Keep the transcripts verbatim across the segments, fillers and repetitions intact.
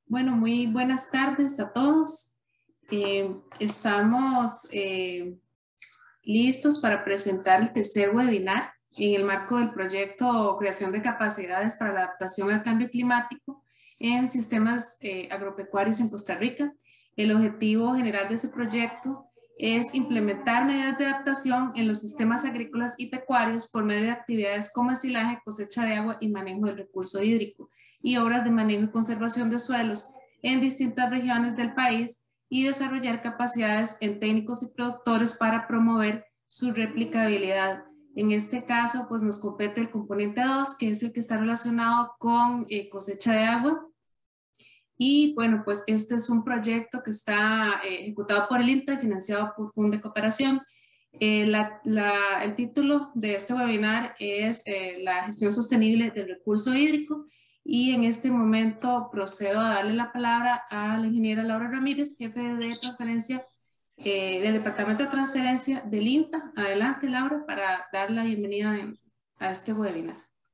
Bueno, muy buenas tardes a todos. Eh, estamos eh, listos para presentar el tercer webinar en el marco del proyecto Creación de Capacidades para la Adaptación al Cambio Climático en Sistemas eh, Agropecuarios en Costa Rica. El objetivo general de ese proyecto es implementar medidas de adaptación en los sistemas agrícolas y pecuarios por medio de actividades como estilaje, cosecha de agua y manejo del recurso hídrico y obras de manejo y conservación de suelos en distintas regiones del país y desarrollar capacidades en técnicos y productores para promover su replicabilidad. En este caso, pues nos compete el componente dos, que es el que está relacionado con eh, cosecha de agua. Y bueno, pues este es un proyecto que está eh, ejecutado por el INTA y financiado por Funde Cooperación. Eh, la, la, el título de este webinar es eh, la gestión sostenible del recurso hídrico, y en este momento procedo a darle la palabra a la ingeniera Laura Ramírez, jefe de transferencia eh, del Departamento de Transferencia del INTA. Adelante, Laura, para dar la bienvenida en, a este webinar.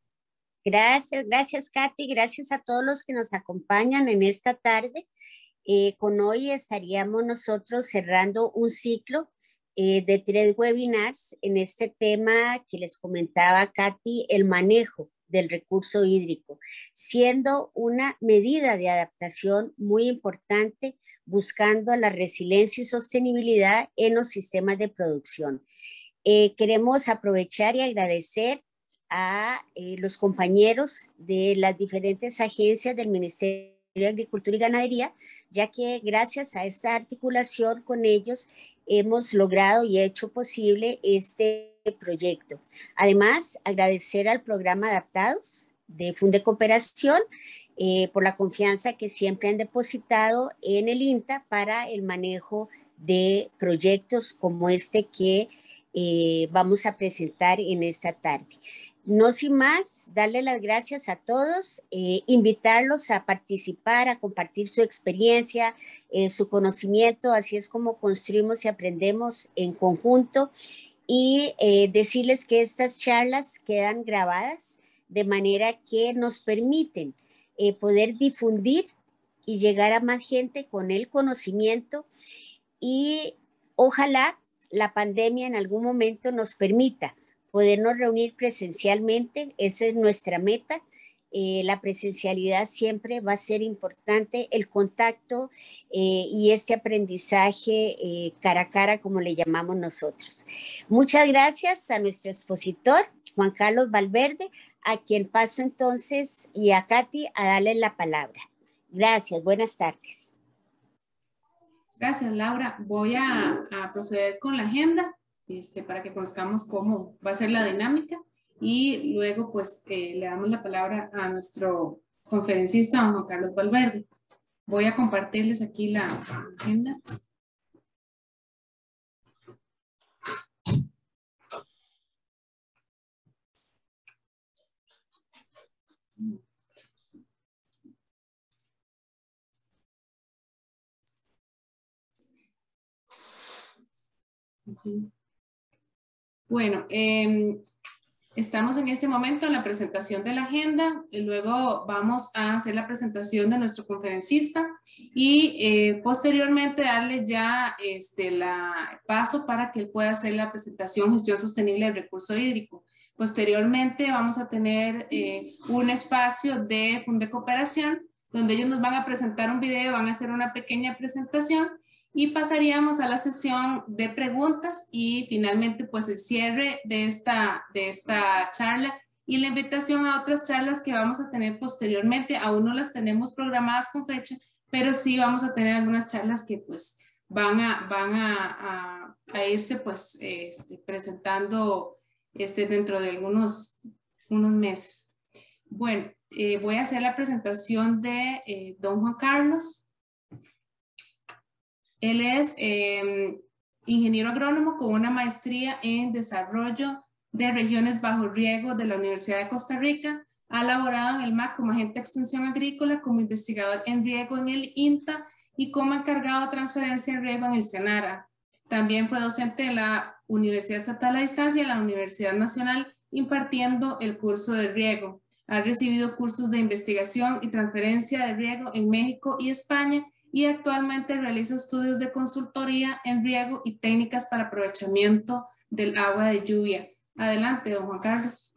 Gracias, gracias Katy, gracias a todos los que nos acompañan en esta tarde. Eh, con hoy estaríamos nosotros cerrando un ciclo eh, de tres webinars en este tema que les comentaba Katy, el manejo del recurso hídrico, siendo una medida de adaptación muy importante, buscando la resiliencia y sostenibilidad en los sistemas de producción. Eh, queremos aprovechar y agradecer a eh, los compañeros de las diferentes agencias del Ministerio de Agricultura y Ganadería, ya que gracias a esta articulación con ellos hemos logrado y hecho posible este proyecto. Además, agradecer al programa Adaptados de Funde Cooperación eh, por la confianza que siempre han depositado en el INTA para el manejo de proyectos como este que eh, vamos a presentar en esta tarde. No sin más, darle las gracias a todos, eh, invitarlos a participar, a compartir su experiencia, eh, su conocimiento, así es como construimos y aprendemos en conjunto, y eh, decirles que estas charlas quedan grabadas de manera que nos permiten eh, poder difundir y llegar a más gente con el conocimiento, y ojalá la pandemia en algún momento nos permita podernos reunir presencialmente. Esa es nuestra meta. Eh, la presencialidad siempre va a ser importante, el contacto eh, y este aprendizaje eh, cara a cara, como le llamamos nosotros. Muchas gracias a nuestro expositor, Juan Carlos Valverde, a quien paso entonces, y a Katy, a darle la palabra. Gracias, buenas tardes. Gracias, Laura. Voy a, a proceder con la agenda este, para que conozcamos cómo va a ser la dinámica, y luego pues eh, le damos la palabra a nuestro conferencista, don Juan Carlos Valverde. Voy a compartirles aquí la agenda. Bueno, eh, estamos en este momento en la presentación de la agenda, y luego vamos a hacer la presentación de nuestro conferencista y eh, posteriormente darle ya este la paso para que él pueda hacer la presentación Gestión Sostenible del Recurso Hídrico. Posteriormente vamos a tener eh, un espacio de Funde Cooperación, donde ellos nos van a presentar un video, van a hacer una pequeña presentación, y pasaríamos a la sesión de preguntas y finalmente pues el cierre de esta, de esta charla y la invitación a otras charlas que vamos a tener posteriormente. Aún no las tenemos programadas con fecha, pero sí vamos a tener algunas charlas que pues van a, van a, a, a irse pues este, presentando este, dentro de algunos unos meses. Bueno, eh, voy a hacer la presentación de eh, don Juan Carlos. Él es eh, ingeniero agrónomo con una maestría en desarrollo de regiones bajo riego de la Universidad de Costa Rica. Ha laborado en el M A C como agente de extensión agrícola, como investigador en riego en el INTA y como encargado de transferencia en riego en el SENARA. También fue docente en la Universidad Estatal a Distancia y la Universidad Nacional, impartiendo el curso de riego. Ha recibido cursos de investigación y transferencia de riego en México y España y actualmente realiza estudios de consultoría en riego y técnicas para aprovechamiento del agua de lluvia. Adelante, don Juan Carlos.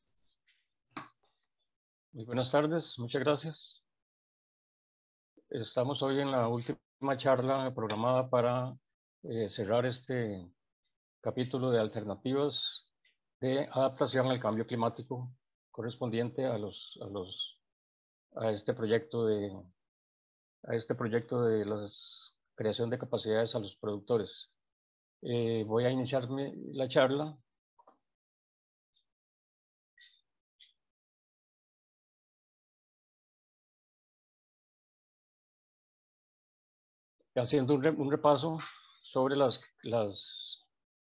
Muy buenas tardes, muchas gracias. Estamos hoy en la última charla programada para eh, cerrar este capítulo de alternativas de adaptación al cambio climático correspondiente a los a los a este proyecto de a este proyecto de la creación de capacidades a los productores. Eh, voy a iniciar mi, la charla. Haciendo un, re, un repaso sobre las, las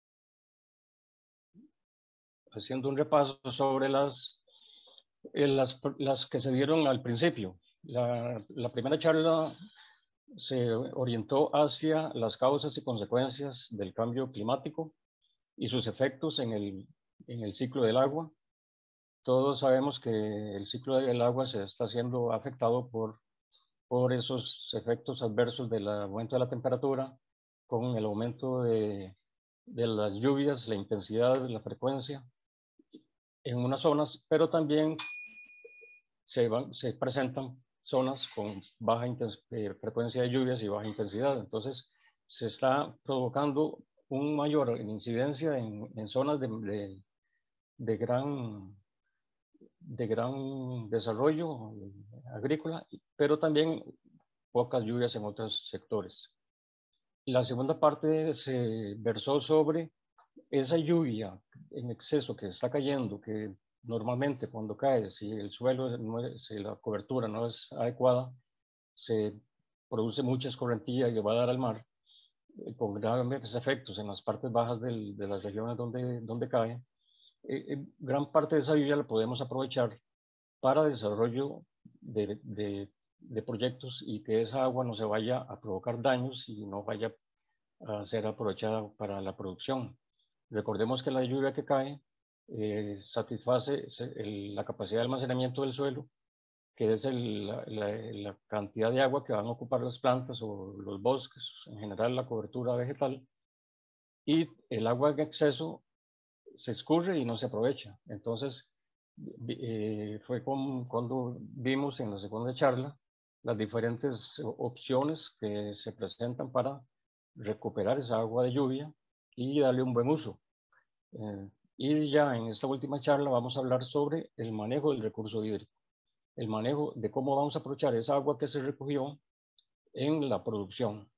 haciendo un repaso sobre las, eh, las, las que se dieron al principio. La, la primera charla se orientó hacia las causas y consecuencias del cambio climático y sus efectos en el, en el ciclo del agua. Todos sabemos que el ciclo del agua se está siendo afectado por, por esos efectos adversos del aumento de la temperatura, con el aumento de, de las lluvias, la intensidad, la frecuencia en unas zonas, pero también se, van, se presentan zonas con baja eh, frecuencia de lluvias y baja intensidad. Entonces, se está provocando un mayor incidencia en, en zonas de, de, de, gran, de gran desarrollo agrícola, pero también pocas lluvias en otros sectores. La segunda parte se versó sobre esa lluvia en exceso que está cayendo, que normalmente cuando cae, si el suelo, no es, si la cobertura no es adecuada, se produce mucha escorrentía llevada al mar, eh, con graves efectos en las partes bajas del, de las regiones donde, donde cae. Eh, eh, gran parte de esa lluvia la podemos aprovechar para desarrollo de, de, de proyectos y que esa agua no se vaya a provocar daños y no vaya a ser aprovechada para la producción. Recordemos que la lluvia que cae eh, satisface el, la capacidad de almacenamiento del suelo, que es el, la, la, la cantidad de agua que van a ocupar las plantas o los bosques, en general la cobertura vegetal, y el agua en exceso se escurre y no se aprovecha. Entonces, eh, fue con, cuando vimos en la segunda charla las diferentes opciones que se presentan para recuperar esa agua de lluvia y darle un buen uso. Eh, y ya en esta última charla vamos a hablar sobre el manejo del recurso hídrico, el manejo de cómo vamos a aprovechar esa agua que se recogió en la producción.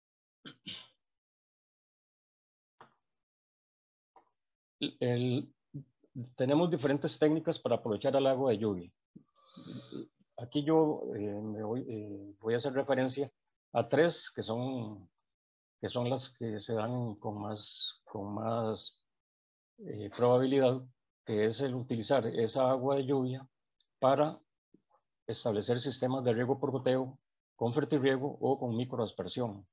El, tenemos diferentes técnicas para aprovechar el agua de lluvia. Aquí yo eh, me voy, eh, voy a hacer referencia a tres que son, que son las que se dan con más, con más eh, probabilidad, que es el utilizar esa agua de lluvia para establecer sistemas de riego por goteo con fertirriego o con microaspersión.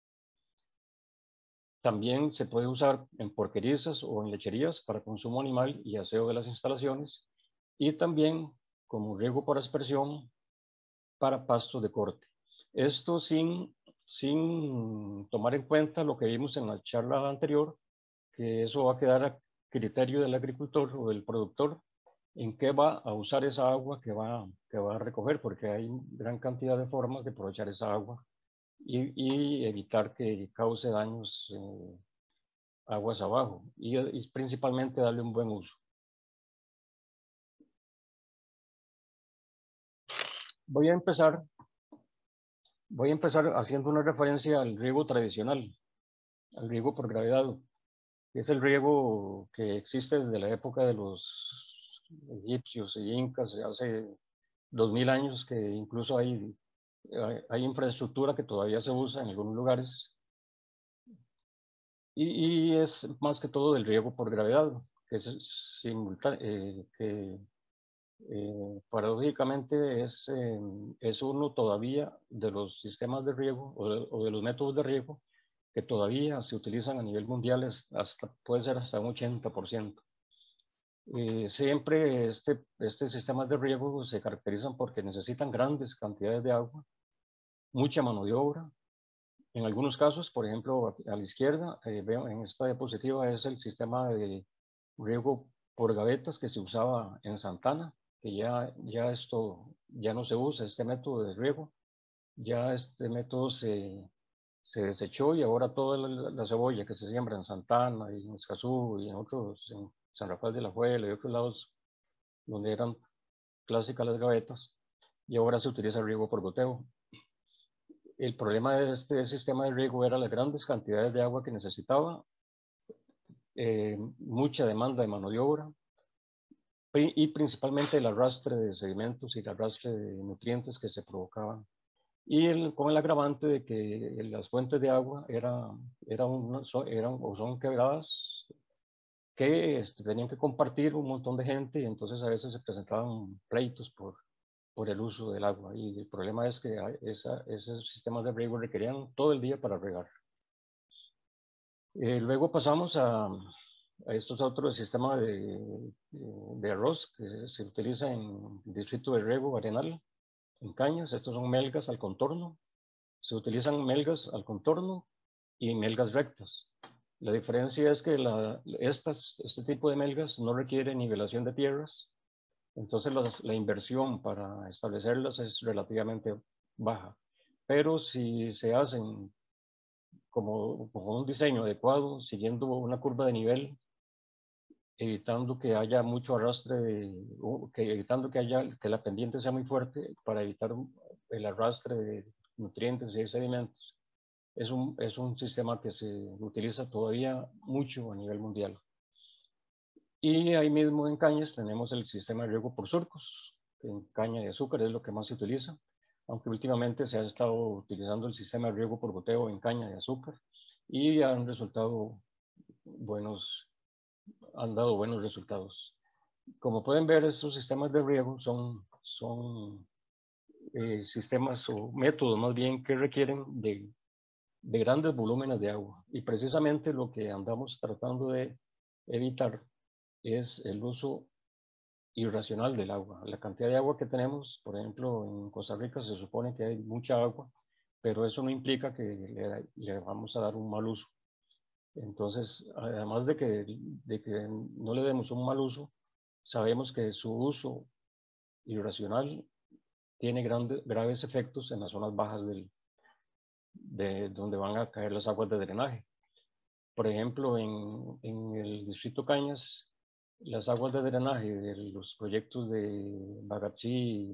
También se puede usar en porquerizas o en lecherías para consumo animal y aseo de las instalaciones, y también como riego por aspersión para pastos de corte. Esto sin, sin tomar en cuenta lo que vimos en la charla anterior, que eso va a quedar a criterio del agricultor o del productor en qué va a usar esa agua que va, que va a recoger, porque hay gran cantidad de formas de aprovechar esa agua y, y evitar que cause daños eh, aguas abajo, y, y principalmente darle un buen uso. Voy a empezar, voy a empezar haciendo una referencia al riego tradicional, al riego por gravedad, que es el riego que existe desde la época de los egipcios y incas, hace dos mil años, que incluso hay, hay, hay infraestructura que todavía se usa en algunos lugares. Y, y es más que todo del riego por gravedad, que es simultáneo, eh, que eh, paradójicamente es, eh, es uno todavía de los sistemas de riego o de, o de los métodos de riego que todavía se utilizan a nivel mundial, hasta, puede ser hasta un ochenta por ciento. Eh, siempre este, este sistemas de riego se caracterizan porque necesitan grandes cantidades de agua, mucha mano de obra. En algunos casos, por ejemplo, a la izquierda, eh, veo en esta diapositiva es el sistema de riego por gavetas que se usaba en Santana, que ya, ya esto ya no se usa, este método de riego. Ya este método se, se desechó y ahora toda la, la cebolla que se siembra en Santana y en Escazú y en otros, en San Rafael de la Juela y otros lados donde eran clásicas las gavetas, y ahora se utiliza el riego por goteo. El problema de este sistema de riego era las grandes cantidades de agua que necesitaba, eh, mucha demanda de mano de obra y principalmente el arrastre de sedimentos y el arrastre de nutrientes que se provocaban. Y el, con el agravante de que las fuentes de agua era, era una, eran o son quebradas que este, tenían que compartir un montón de gente y entonces a veces se presentaban pleitos por, por el uso del agua. Y el problema es que esa, esos sistemas de riego requerían todo el día para regar. Eh, luego pasamos a, a estos otros sistemas de, de arroz que se utiliza en el distrito de riego Arenal, en Cañas. Estos son melgas al contorno. Se utilizan melgas al contorno y melgas rectas. La diferencia es que la, estas, este tipo de melgas no requiere nivelación de tierras, entonces los, la inversión para establecerlas es relativamente baja. Pero si se hacen como, como un diseño adecuado, siguiendo una curva de nivel, evitando que haya mucho arrastre, de, que, evitando que, haya, que la pendiente sea muy fuerte para evitar el arrastre de nutrientes y sedimentos, es un, es un sistema que se utiliza todavía mucho a nivel mundial. Y ahí mismo en Cañas tenemos el sistema de riego por surcos, que en caña de azúcar es lo que más se utiliza, aunque últimamente se ha estado utilizando el sistema de riego por goteo en caña de azúcar y han resultado buenos, han dado buenos resultados. Como pueden ver, estos sistemas de riego son, son eh, sistemas o métodos más bien que requieren de de grandes volúmenes de agua. Y precisamente lo que andamos tratando de evitar es el uso irracional del agua. La cantidad de agua que tenemos, por ejemplo, en Costa Rica se supone que hay mucha agua, pero eso no implica que le, le vamos a dar un mal uso. Entonces, además de que, de que no le demos un mal uso, sabemos que su uso irracional tiene grandes, graves efectos en las zonas bajas del, de donde van a caer las aguas de drenaje. Por ejemplo, en, en el distrito Cañas, las aguas de drenaje de los proyectos de Bagatzí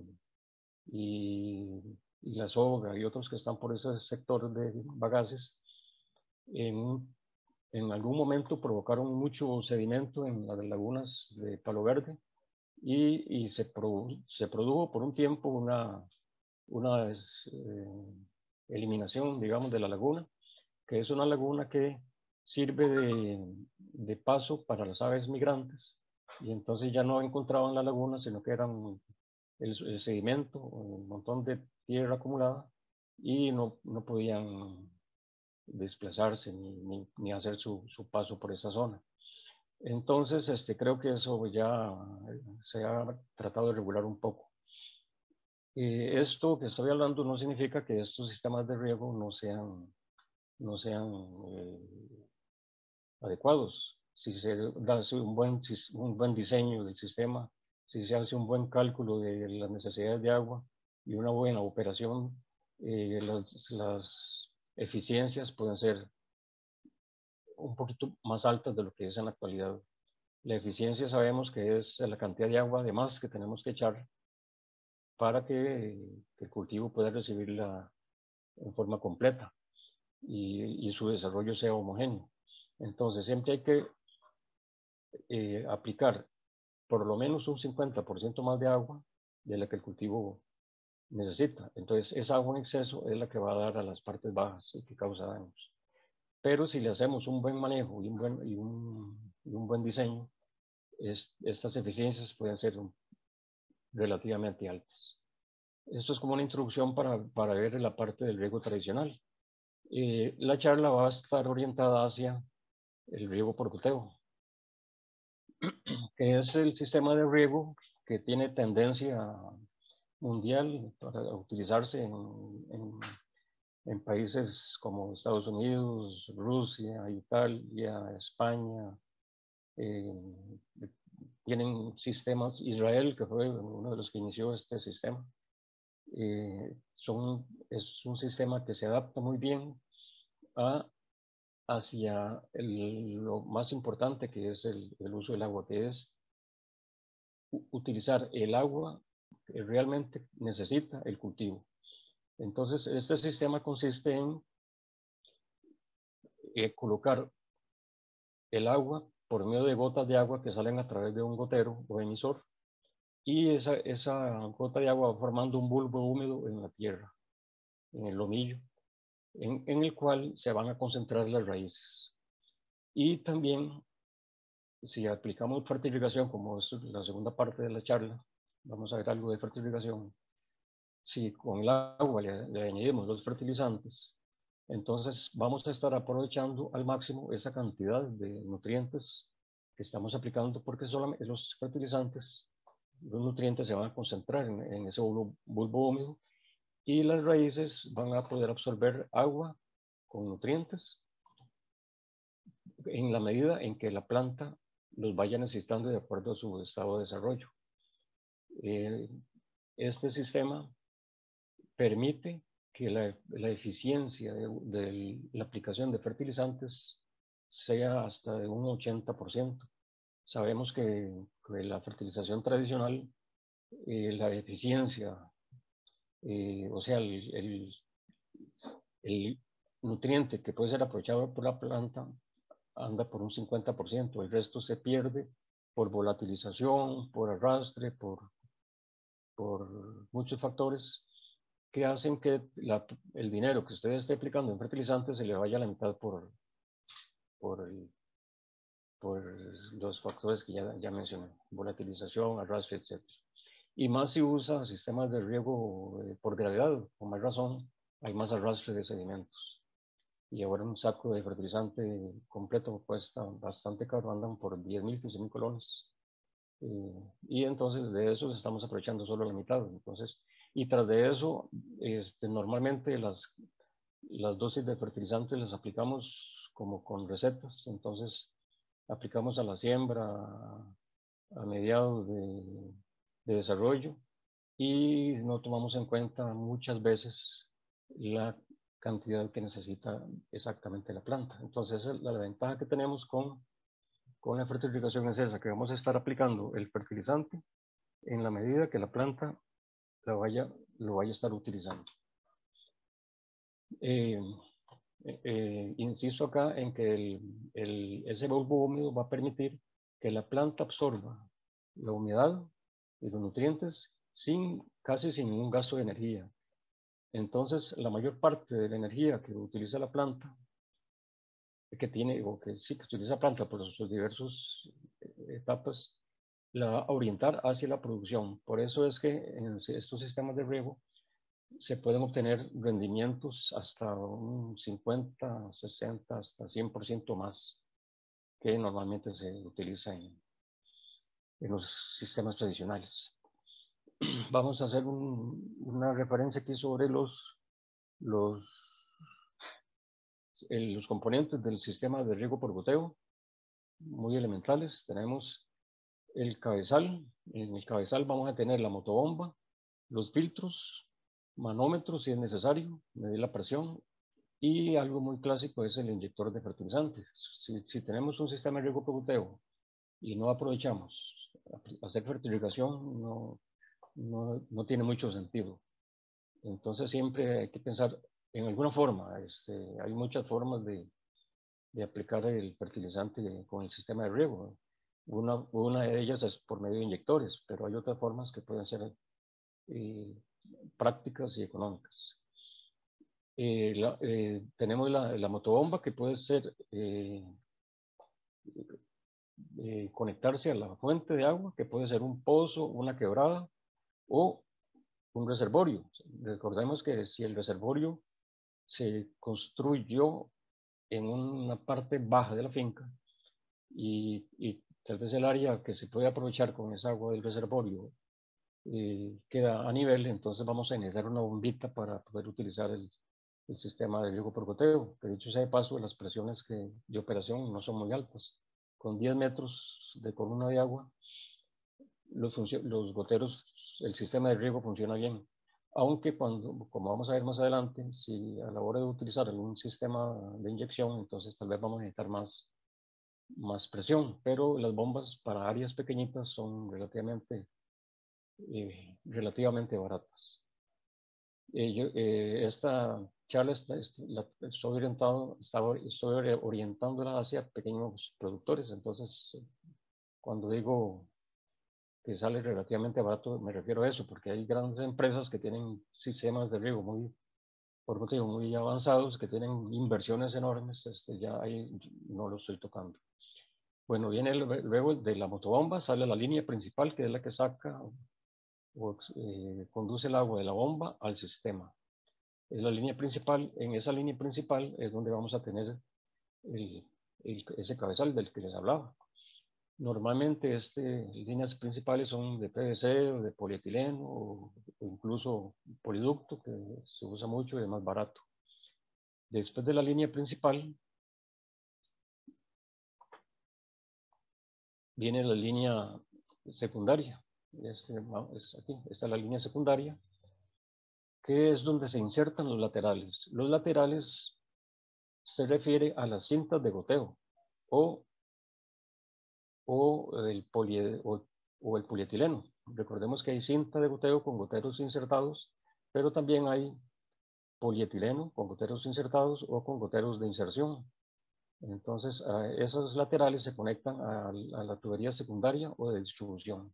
y, y La Soga y otros que están por ese sector de Bagaces, en, en algún momento provocaron mucho sedimento en las lagunas de Palo Verde y, y se, produ, se produjo por un tiempo una, una eh, eliminación, digamos, de la laguna, que es una laguna que sirve de, de paso para las aves migrantes, y entonces ya no encontraban la laguna, sino que eran el, el sedimento, un montón de tierra acumulada, y no, no podían desplazarse ni, ni, ni hacer su, su, paso por esa zona. Entonces, este, creo que eso ya se ha tratado de regular un poco. Eh, esto que estoy hablando no significa que estos sistemas de riego no sean, no sean eh, adecuados. Si se da un buen, un buen diseño del sistema, si se hace un buen cálculo de las necesidades de agua y una buena operación, eh, las, las eficiencias pueden ser un poquito más altas de lo que es en la actualidad. La eficiencia sabemos que es la cantidad de agua de más que tenemos que echar para que, que el cultivo pueda recibirla en forma completa y, y su desarrollo sea homogéneo. Entonces siempre hay que eh, aplicar por lo menos un cincuenta por ciento más de agua de la que el cultivo necesita. Entonces esa agua en exceso es la que va a dar a las partes bajas y que causa daños. Pero si le hacemos un buen manejo y un buen, y un, y un buen diseño, es, estas eficiencias pueden ser un, relativamente altas. Esto es como una introducción para, para ver la parte del riego tradicional. Eh, la charla va a estar orientada hacia el riego por goteo. que es el sistema de riego que tiene tendencia mundial para utilizarse en, en, en países como Estados Unidos, Rusia, Italia, España. Eh, tienen sistemas, Israel, que fue uno de los que inició este sistema. Eh, son, es un sistema que se adapta muy bien a, hacia el, lo más importante, que es el, el uso del agua, que es utilizar el agua que realmente necesita el cultivo. Entonces, este sistema consiste en eh, colocar el agua por medio de gotas de agua que salen a través de un gotero o emisor, y esa, esa gota de agua va formando un bulbo húmedo en la tierra, en el lomillo, en, en el cual se van a concentrar las raíces. Y también, si aplicamos fertilización, como es la segunda parte de la charla, vamos a ver algo de fertilización. Si con el agua le, le añadimos los fertilizantes, entonces vamos a estar aprovechando al máximo esa cantidad de nutrientes que estamos aplicando, porque solamente los fertilizantes, los nutrientes se van a concentrar en, en ese bulbo, bulbo húmedo, y las raíces van a poder absorber agua con nutrientes en la medida en que la planta los vaya necesitando de acuerdo a su estado de desarrollo. Eh, este sistema permite que la, la eficiencia de, de la aplicación de fertilizantes sea hasta de un ochenta por ciento. Sabemos que, que la fertilización tradicional, eh, la eficiencia, eh, o sea, el, el, el nutriente que puede ser aprovechado por la planta anda por un cincuenta por ciento, el resto se pierde por volatilización, por arrastre, por, por muchos factores que hacen que la, el dinero que usted esté aplicando en fertilizantes se le vaya a la mitad por, por, el, por los factores que ya, ya mencioné, volatilización, arrastre, etcétera. Y más si usa sistemas de riego eh, por gravedad, con más razón, hay más arrastre de sedimentos. Y ahora un saco de fertilizante completo cuesta bastante caro, andan por diez mil, quince mil colones. Eh, y entonces de eso estamos aprovechando solo la mitad. Entonces, y tras de eso, este, normalmente las, las dosis de fertilizantes las aplicamos como con recetas. Entonces, aplicamos a la siembra, a mediados de, de desarrollo, y no tomamos en cuenta muchas veces la cantidad que necesita exactamente la planta. Entonces, la, la ventaja que tenemos con, con la fertilización es esa, que vamos a estar aplicando el fertilizante en la medida que la planta la vaya, lo vaya a estar utilizando. Eh, eh, insisto acá en que el, el, ese bulbo húmedo va a permitir que la planta absorba la humedad y los nutrientes sin, casi sin ningún gasto de energía. Entonces, la mayor parte de la energía que utiliza la planta, que tiene, o que sí que utiliza la planta por sus diversas etapas, la va a orientar hacia la producción. Por eso es que en estos sistemas de riego se pueden obtener rendimientos hasta un cincuenta, sesenta, hasta cien por ciento más que normalmente se utiliza en, en los sistemas tradicionales. Vamos a hacer un, una referencia aquí sobre los, los, el, los componentes del sistema de riego por goteo, muy elementales. Tenemos el cabezal. En el cabezal vamos a tener la motobomba, los filtros, manómetros si es necesario, medir la presión, y algo muy clásico es el inyector de fertilizantes. Si, si tenemos un sistema de riego por goteo y no aprovechamos hacer fertilización, no, no, no tiene mucho sentido. Entonces siempre hay que pensar en alguna forma. Este, hay muchas formas de, de aplicar el fertilizante con el sistema de riego. Una, una de ellas es por medio de inyectores, pero hay otras formas que pueden ser eh, prácticas y económicas. Eh, la, eh, tenemos la, la motobomba, que puede ser eh, eh, conectarse a la fuente de agua, que puede ser un pozo, una quebrada o un reservorio. Recordemos que si el reservorio se construyó en una parte baja de la finca y, y tal vez el área que se puede aprovechar con esa agua del reservorio eh, queda a nivel, entonces vamos a necesitar una bombita para poder utilizar el, el sistema de riego por goteo, que dicho sea de paso, las presiones que, de operación no son muy altas. Con diez metros de columna de agua, los, los goteros, el sistema de riego funciona bien. Aunque cuando, como vamos a ver más adelante, si a la hora de utilizar algún sistema de inyección, entonces tal vez vamos a necesitar más, más presión, pero las bombas para áreas pequeñitas son relativamente, eh, relativamente baratas. Eh, yo, eh, esta charla está, está, la, estoy, orientado, estaba, estoy orientándola hacia pequeños productores, entonces cuando digo que sale relativamente barato, me refiero a eso, porque hay grandes empresas que tienen sistemas de riego muy, por motivo, muy avanzados, que tienen inversiones enormes, este, ya ahí no lo estoy tocando. Bueno, viene el, luego de la motobomba, sale la línea principal, que es la que saca o eh, conduce el agua de la bomba al sistema. Es la línea principal, en esa línea principal es donde vamos a tener el, el, ese cabezal del que les hablaba. Normalmente este, líneas principales son de P V C o de polietileno o, o incluso poliducto, que se usa mucho y es más barato. Después de la línea principal viene la línea secundaria. Es, es aquí, esta es la línea secundaria, que es donde se insertan los laterales. Los laterales se refiere a las cintas de goteo o o el, poli, o, o el polietileno. Recordemos que hay cinta de goteo con goteros insertados, pero también hay polietileno con goteros insertados o con goteros de inserción. Entonces, a esos laterales se conectan a, a la tubería secundaria o de distribución.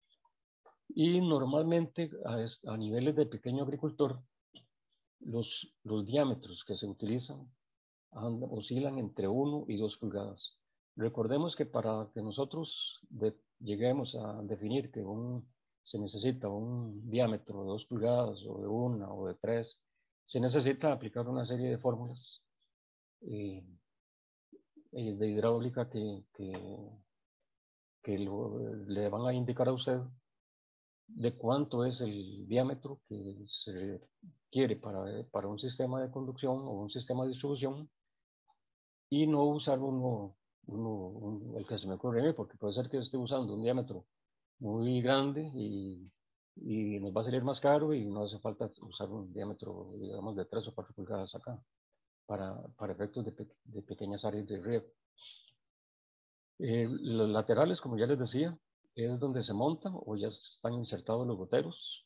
Y normalmente a, a niveles de pequeño agricultor, los, los diámetros que se utilizan andan, oscilan entre uno y dos pulgadas. Recordemos que para que nosotros de, lleguemos a definir que un, se necesita un diámetro de dos pulgadas o de una o de tres, se necesita aplicar una serie de fórmulas eh, de hidráulica que, que, que lo, le van a indicar a usted de cuánto es el diámetro que se quiere para, para un sistema de conducción o un sistema de distribución, y no usar uno, uno un, el que se me ocurre a mí, porque puede ser que esté usando un diámetro muy grande y, y nos va a salir más caro y no hace falta usar un diámetro, digamos, de tres o cuatro pulgadas acá para, para efectos de, pe de pequeñas áreas de riego. Eh, los laterales, como ya les decía, es donde se montan o ya están insertados los goteros.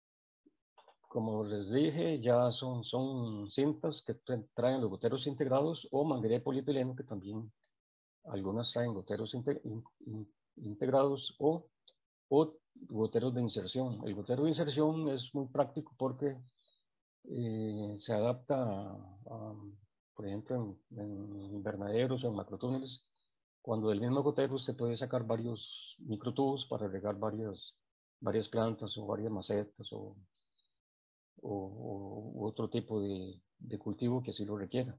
Como les dije, ya son, son cintas que traen los goteros integrados o manguería de polietileno, que también algunas traen goteros inte in in integrados o, o goteros de inserción. El gotero de inserción es muy práctico porque eh, se adapta a, a, por ejemplo, en, en invernaderos o en macrotúneles, cuando del mismo gotero usted puede sacar varios microtubos para regar varias, varias plantas o varias macetas o, o, o otro tipo de, de cultivo que así lo requiera.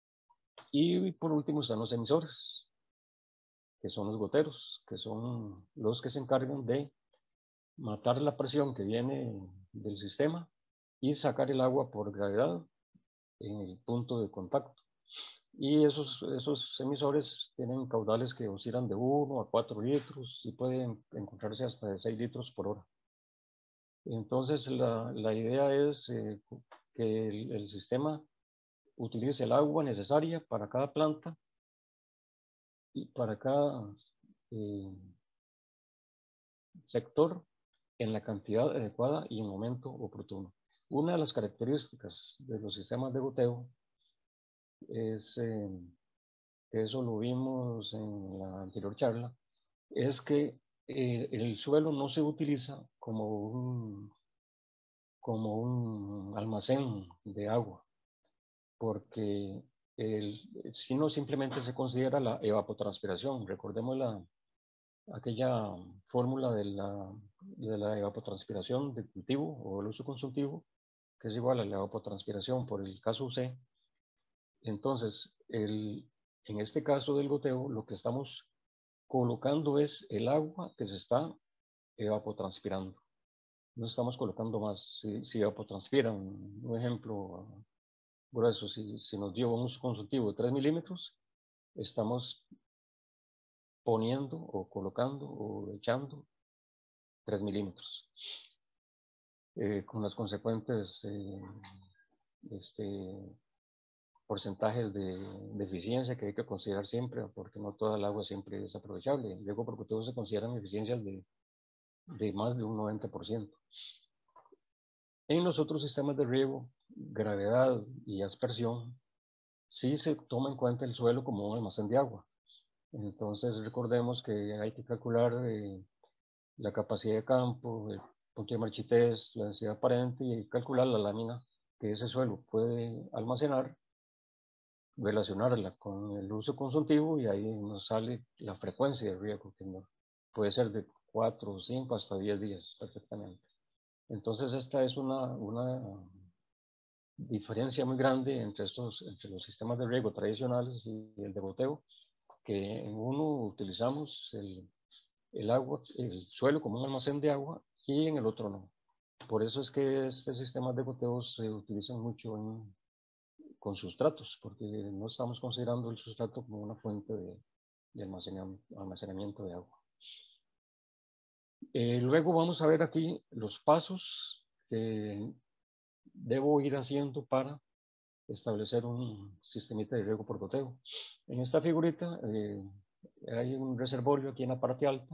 Y por último están los emisores, que son los goteros, que son los que se encargan de matar la presión que viene del sistema y sacar el agua por gravedad en el punto de contacto. Y esos, esos emisores tienen caudales que oscilan de uno a cuatro litros y pueden encontrarse hasta de seis litros por hora. Entonces la, la idea es eh, que el, el sistema utilice el agua necesaria para cada planta y para cada eh, sector en la cantidad adecuada y en momento oportuno. Una de las características de los sistemas de goteo es, eh, que eso lo vimos en la anterior charla, es que eh, el suelo no se utiliza como un, como un almacén de agua, porque el, si no simplemente se considera la evapotranspiración. Recordemos la, aquella fórmula de la, de la evapotranspiración del cultivo o el uso consultivo, que es igual a la evapotranspiración por el caso C. Entonces, el, en este caso del goteo, lo que estamos colocando es el agua que se está evapotranspirando. No estamos colocando más. Si, si evapotranspiran, un ejemplo grueso, si, si nos dio un uso consultivo de tres milímetros, estamos poniendo o colocando o echando tres milímetros. Eh, con las consecuentes eh, este, porcentajes de, de eficiencia que hay que considerar siempre, porque no toda el agua siempre es aprovechable. Luego, porque todos se consideran eficiencias de, de más de un noventa por ciento. En los otros sistemas de riego, gravedad y aspersión, sí se toma en cuenta el suelo como un almacén de agua. Entonces, recordemos que hay que calcular eh, la capacidad de campo, el punto de marchitez, la densidad aparente y calcular la lámina que ese suelo puede almacenar, relacionarla con el uso consultivo y ahí nos sale la frecuencia de riego, que no, puede ser de cuatro, cinco hasta diez días perfectamente. Entonces esta es una, una diferencia muy grande entre, estos, entre los sistemas de riego tradicionales y el de goteo, que en uno utilizamos el, el agua, el suelo como un almacén de agua y en el otro no. Por eso es que este sistema de goteo se utilizan mucho en, con sustratos, porque no estamos considerando el sustrato como una fuente de, de almacenamiento, almacenamiento de agua. Eh, luego vamos a ver aquí los pasos que debo ir haciendo para establecer un sistemita de riego por goteo. En esta figurita eh, hay un reservorio aquí en la parte alta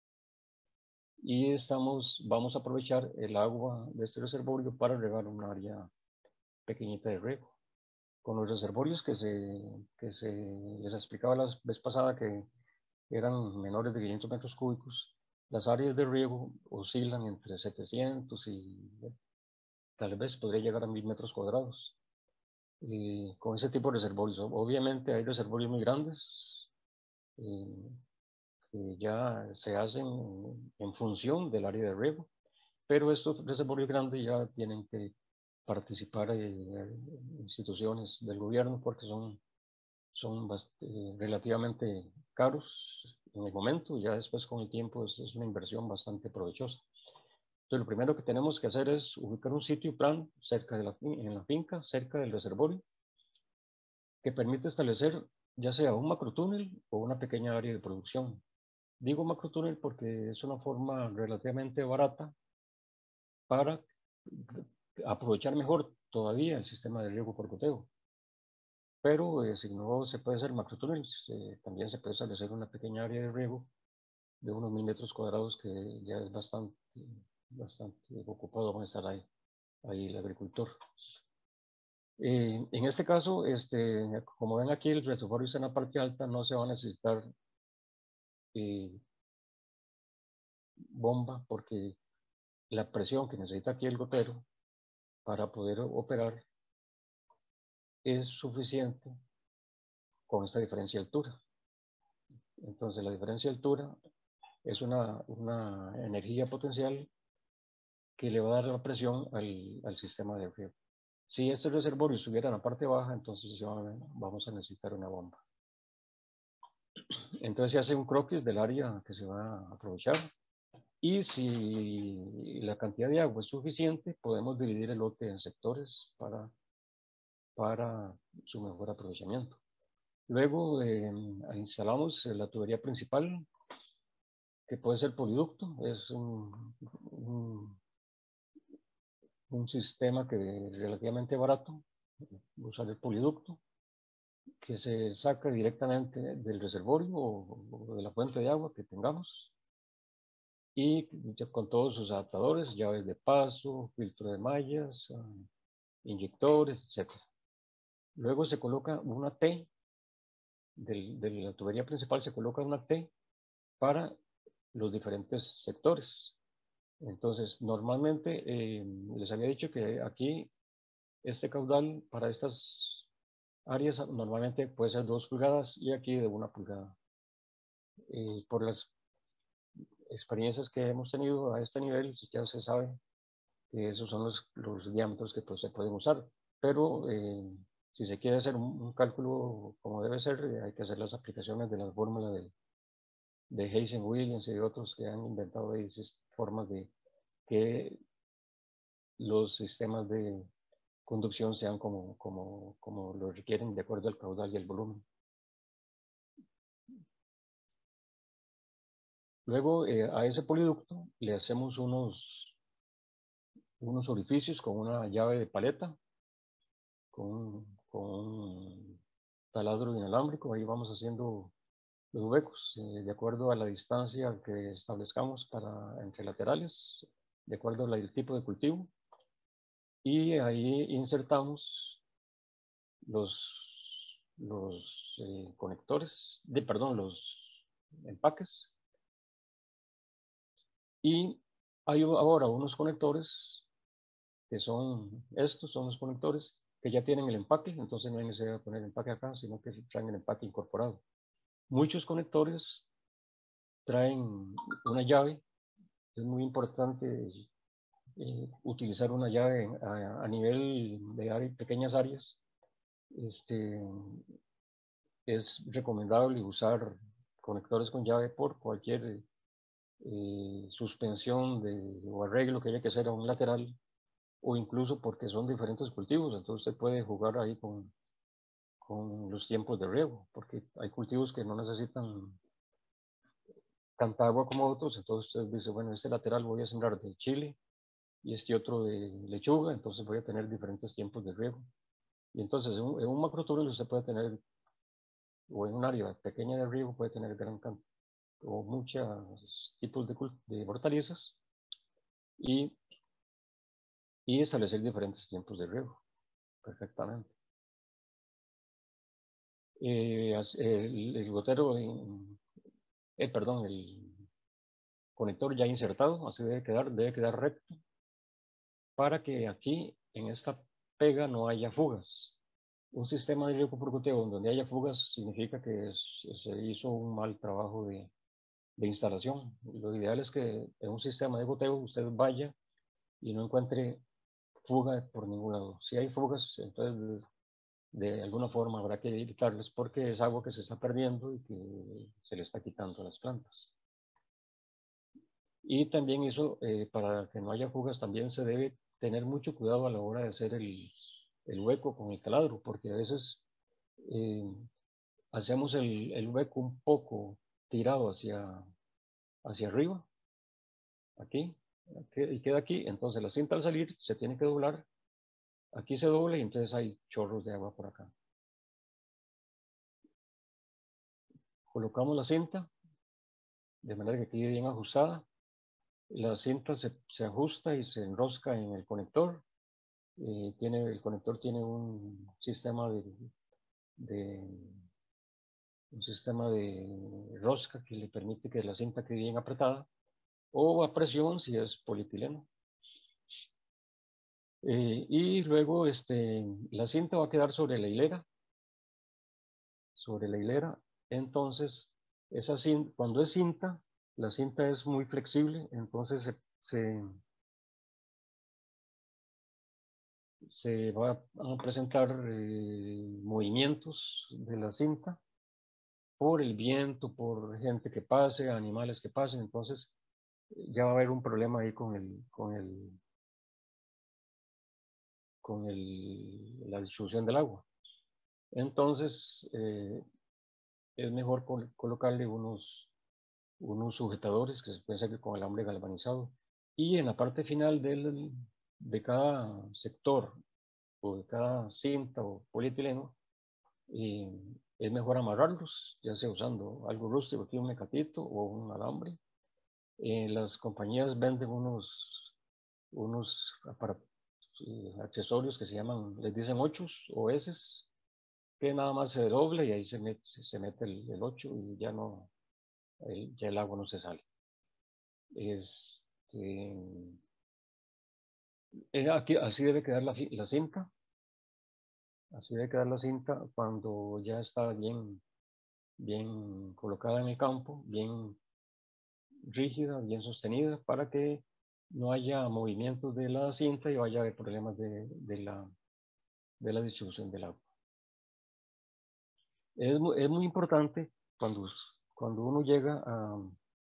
y estamos, vamos a aprovechar el agua de este reservorio para regar un área pequeñita de riego. Con los reservorios que se, que se les explicaba la vez pasada que eran menores de quinientos metros cúbicos, las áreas de riego oscilan entre setecientos y tal vez podría llegar a mil metros cuadrados. Y con ese tipo de reservorios, obviamente hay reservorios muy grandes eh, que ya se hacen en función del área de riego, pero estos reservorios grandes ya tienen que participar eh, instituciones del gobierno porque son, son eh, relativamente caros en el momento, ya después con el tiempo es, es una inversión bastante provechosa. Entonces, lo primero que tenemos que hacer es ubicar un sitio plan cerca de la, en la finca, cerca del reservorio, que permite establecer ya sea un macrotúnel o una pequeña área de producción. Digo macrotúnel porque es una forma relativamente barata para aprovechar mejor todavía el sistema de riego por goteo. Pero eh, si no se puede hacer macrotúneles, eh, también se puede establecer una pequeña área de riego de unos mil metros cuadrados que ya es bastante, bastante ocupado con estar ahí, ahí el agricultor. Eh, en este caso, este, como ven aquí, el reservorio está en la parte alta, no se va a necesitar eh, bomba porque la presión que necesita aquí el gotero para poder operar es suficiente con esta diferencia de altura. Entonces, la diferencia de altura es una, una energía potencial que le va a dar la presión al, al sistema de riego. Si este reservorio estuviera en la parte baja, entonces vamos a necesitar una bomba. Entonces se hace un croquis del área que se va a aprovechar y si la cantidad de agua es suficiente, podemos dividir el lote en sectores para, para su mejor aprovechamiento. Luego eh, instalamos la tubería principal, que puede ser poliducto, es un, un, un sistema que es relativamente barato, usar el poliducto, que se saca directamente del reservorio o, o de la fuente de agua que tengamos y con todos sus adaptadores, llaves de paso, filtro de mallas, uh, inyectores, etcétera. Luego se coloca una T, del, de la tubería principal se coloca una T para los diferentes sectores. Entonces, normalmente eh, les había dicho que aquí este caudal para estas áreas normalmente puede ser dos pulgadas y aquí de una pulgada. Eh, por las experiencias que hemos tenido a este nivel, ya se sabe que esos son los, los diámetros que pues, se pueden usar. Pero eh, si se quiere hacer un, un cálculo como debe ser, eh, hay que hacer las aplicaciones de la fórmula del, de Hazen Williams y otros que han inventado esas formas de que los sistemas de conducción sean como, como, como lo requieren de acuerdo al caudal y el volumen. Luego eh, a ese poliducto le hacemos unos, unos orificios con una llave de paleta, con, con un taladro inalámbrico. Ahí vamos haciendo los huecos eh, de acuerdo a la distancia que establezcamos para, entre laterales, de acuerdo al tipo de cultivo. Y ahí insertamos los, los eh, conectores, de, perdón, los empaques. Y hay ahora unos conectores que son, estos son los conectores que ya tienen el empaque, entonces no hay necesidad de poner el empaque acá, sino que traen el empaque incorporado. Muchos conectores traen una llave. Es muy importante eh, utilizar una llave a, a nivel de área, pequeñas áreas. Este, es recomendable usar conectores con llave por cualquier eh, suspensión de, o arreglo que haya que hacer a un lateral, o incluso porque son diferentes cultivos, entonces usted puede jugar ahí con, con los tiempos de riego, porque hay cultivos que no necesitan tanta agua como otros, entonces usted dice, bueno, este lateral voy a sembrar de chile y este otro de lechuga, entonces voy a tener diferentes tiempos de riego. Y entonces en un, en un macrotúnel usted puede tener, o en un área pequeña de riego, puede tener gran cantidad o muchos tipos de, de hortalizas y, y establecer diferentes tiempos de riego perfectamente. Eh, el, el gotero, en, eh, perdón, el conector ya insertado, así debe quedar, debe quedar recto para que aquí en esta pega no haya fugas. Un sistema de riego por goteo donde haya fugas significa que es, se hizo un mal trabajo de, de instalación. Lo ideal es que en un sistema de goteo usted vaya y no encuentre fuga por ningún lado. Si hay fugas, entonces de, de alguna forma habrá que evitarlas porque es agua que se está perdiendo y que se le está quitando a las plantas. Y también eso, eh, para que no haya fugas, también se debe tener mucho cuidado a la hora de hacer el, el hueco con el taladro, porque a veces eh, hacemos el, el hueco un poco tirado hacia, hacia arriba, aquí, y queda aquí. Entonces la cinta al salir se tiene que doblar, aquí se dobla y entonces hay chorros de agua por acá. Colocamos la cinta de manera que quede bien ajustada. La cinta se, se ajusta y se enrosca en el conector. Eh, tiene, el conector tiene un sistema de, de un sistema de rosca que le permite que la cinta quede bien apretada, o a presión si es polietileno. Eh, y luego este, la cinta va a quedar sobre la hilera, sobre la hilera. Entonces, esa cinta, cuando es cinta, la cinta es muy flexible, entonces se, se, se va a presentar eh, movimientos de la cinta por el viento, por gente que pase, animales que pasen, entonces ya va a haber un problema ahí con el, con el, con el, la distribución del agua. Entonces, eh, es mejor col colocarle unos, unos sujetadores que se pueden hacer con alambre galvanizado. Y en la parte final del, de cada sector o de cada cinta o polietileno, eh, es mejor amarrarlos, ya sea usando algo rústico, aquí un mecatito o un alambre. Eh, las compañías venden unos, unos aparatos, eh, accesorios que se llaman, les dicen ochos o eses, que nada más se doble y ahí se mete, se mete el, el ocho y ya no, el, ya el agua no se sale. Este, eh, aquí, así debe quedar la, la cinta, así debe quedar la cinta cuando ya está bien, bien colocada en el campo, bien rígida, bien sostenida, para que no haya movimientos de la cinta y vaya a haber problemas de, de, la, de la distribución del agua. Es, es muy importante cuando, cuando uno llega a,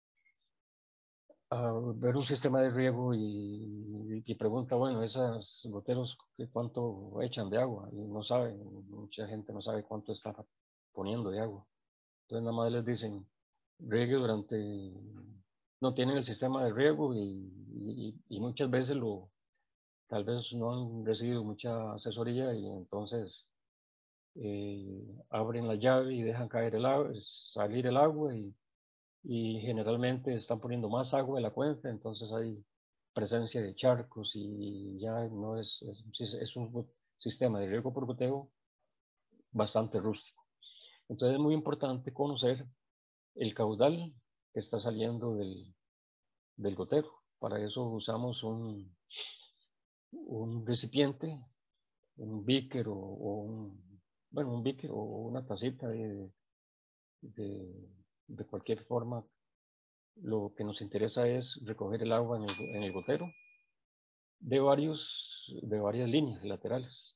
a ver un sistema de riego y, y pregunta, bueno, esos goteros, ¿cuánto echan de agua? Y no saben, mucha gente no sabe cuánto está poniendo de agua. Entonces nada más les dicen, riegue durante, no tienen el sistema de riego y, y, y muchas veces lo, tal vez no han recibido mucha asesoría y entonces eh, abren la llave y dejan caer el agua, salir el agua y, y generalmente están poniendo más agua de la cuenta, entonces hay presencia de charcos y ya no es, es, es un sistema de riego por goteo bastante rústico. Entonces es muy importante conocer el caudal que está saliendo del, del gotero. Para eso usamos un, un recipiente, un beaker o, o un, bueno, un beaker o una tacita de, de, de cualquier forma. Lo que nos interesa es recoger el agua en el, en el gotero de, varios, de varias líneas laterales.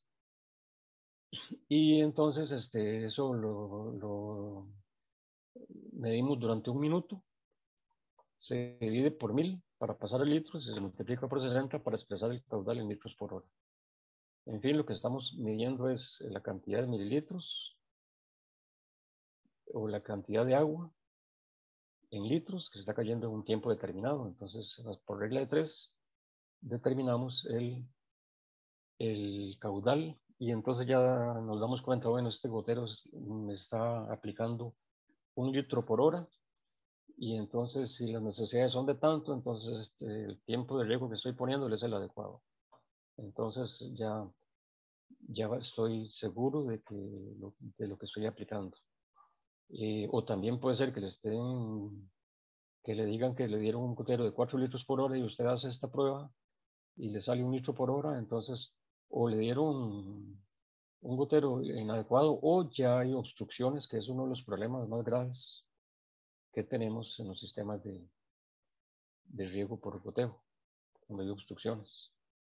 Y entonces este, eso lo, lo medimos durante un minuto. Se divide por mil para pasar el litro, se multiplica por sesenta para expresar el caudal en litros por hora. En fin, lo que estamos midiendo es la cantidad de mililitros o la cantidad de agua en litros que se está cayendo en un tiempo determinado. Entonces, por regla de tres, determinamos el, el caudal y entonces ya nos damos cuenta, bueno, este gotero me está aplicando un litro por hora y entonces si las necesidades son de tanto, entonces este, el tiempo de riego que estoy poniendo es el adecuado. Entonces ya, ya estoy seguro de, que lo, de lo que estoy aplicando. Eh, o también puede ser que le estén, que le digan que le dieron un gotero de cuatro litros por hora y usted hace esta prueba y le sale un litro por hora, entonces o le dieron un gotero inadecuado o ya hay obstrucciones, que es uno de los problemas más graves que tenemos en los sistemas de, de riego por goteo, cuando hay obstrucciones.